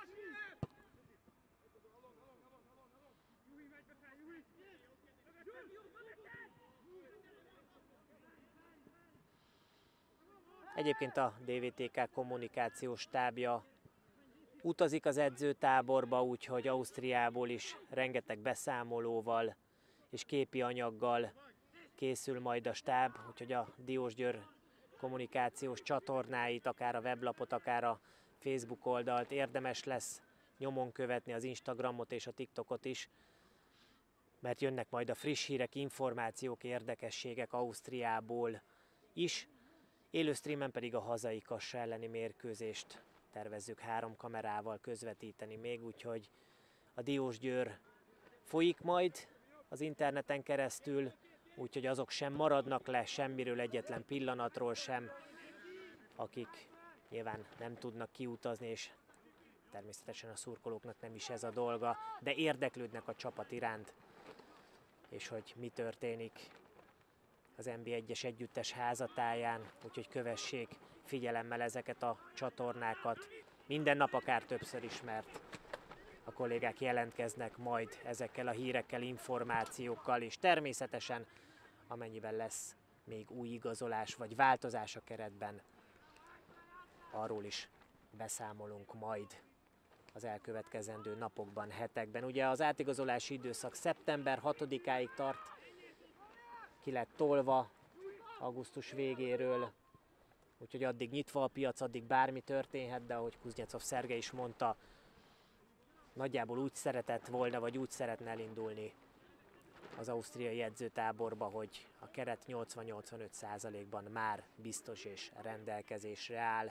Egyébként a dé vé té ká kommunikációs stábja utazik az edzőtáborba, úgyhogy Ausztriából is rengeteg beszámolóval és képi anyaggal készül majd a stáb, úgyhogy a Diósgyőr kommunikációs csatornáit, akár a weblapot, akár a Facebook oldalt érdemes lesz nyomon követni, az Instagramot és a TikTokot is, mert jönnek majd a friss hírek, információk, érdekességek Ausztriából is. Élő streamen pedig a hazai Kassa elleni mérkőzést tervezzük három kamerával közvetíteni még, úgyhogy a Diósgyőr folyik majd az interneten keresztül, úgyhogy azok sem maradnak le semmiről, egyetlen pillanatról sem, akik nyilván nem tudnak kiutazni, és természetesen a szurkolóknak nem is ez a dolga, de érdeklődnek a csapat iránt, és hogy mi történik az en bé egyes együttes házatáján, úgyhogy kövessék figyelemmel ezeket a csatornákat. Minden nap akár többször is, mert a kollégák jelentkeznek majd ezekkel a hírekkel, információkkal, és természetesen amennyiben lesz még új igazolás vagy változás a keretben, arról is beszámolunk majd az elkövetkezendő napokban, hetekben. Ugye az átigazolási időszak szeptember hatodikáig tart, ki lett tolva augusztus végéről, úgyhogy addig nyitva a piac, addig bármi történhet, de ahogy Kuznyecov Szergej is mondta, nagyjából úgy szeretett volna, vagy úgy szeretne elindulni az ausztriai edzőtáborba, hogy a keret nyolcvan-nyolcvanöt százalékban már biztos és rendelkezésre áll.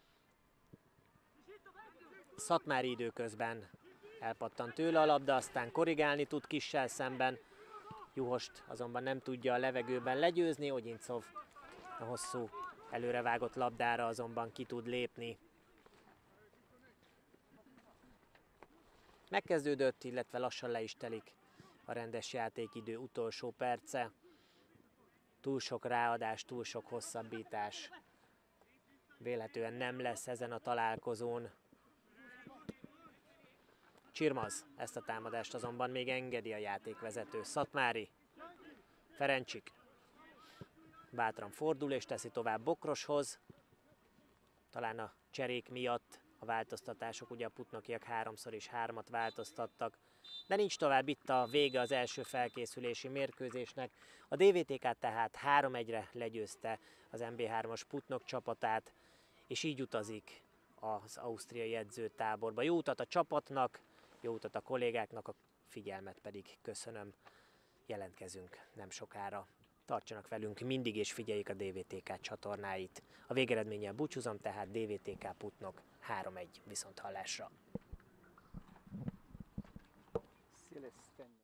Szatmári időközben elpattant tőle a labda, aztán korrigálni tud Kissel szemben. Juhost azonban nem tudja a levegőben legyőzni, Ogyincov a hosszú előrevágott labdára azonban ki tud lépni. Megkezdődött, illetve lassan le is telik a rendes játékidő utolsó perce. Túl sok ráadás, túl sok hosszabbítás vélhetően nem lesz ezen a találkozón. Csirmaz ezt a támadást azonban még engedi a játékvezető. Szatmári, Ferencsik bátran fordul és teszi tovább Bokroshoz. Talán a cserék miatt a változtatások, ugye a putnokiak háromszor is hármat változtattak, de nincs tovább, itt a vége az első felkészülési mérkőzésnek. A dé vé té ká tehát három egyre legyőzte az em bé hármas Putnok csapatát, és így utazik az ausztriai edzőtáborba. Jó utat a csapatnak, jó utat a kollégáknak, a figyelmet pedig köszönöm. Jelentkezünk nem sokára. Tartsanak velünk mindig és figyeljék a dé vé té ká csatornáit. A végeredménnyel búcsúzom, tehát dé vé té ká Putnok három egy viszonthallásra.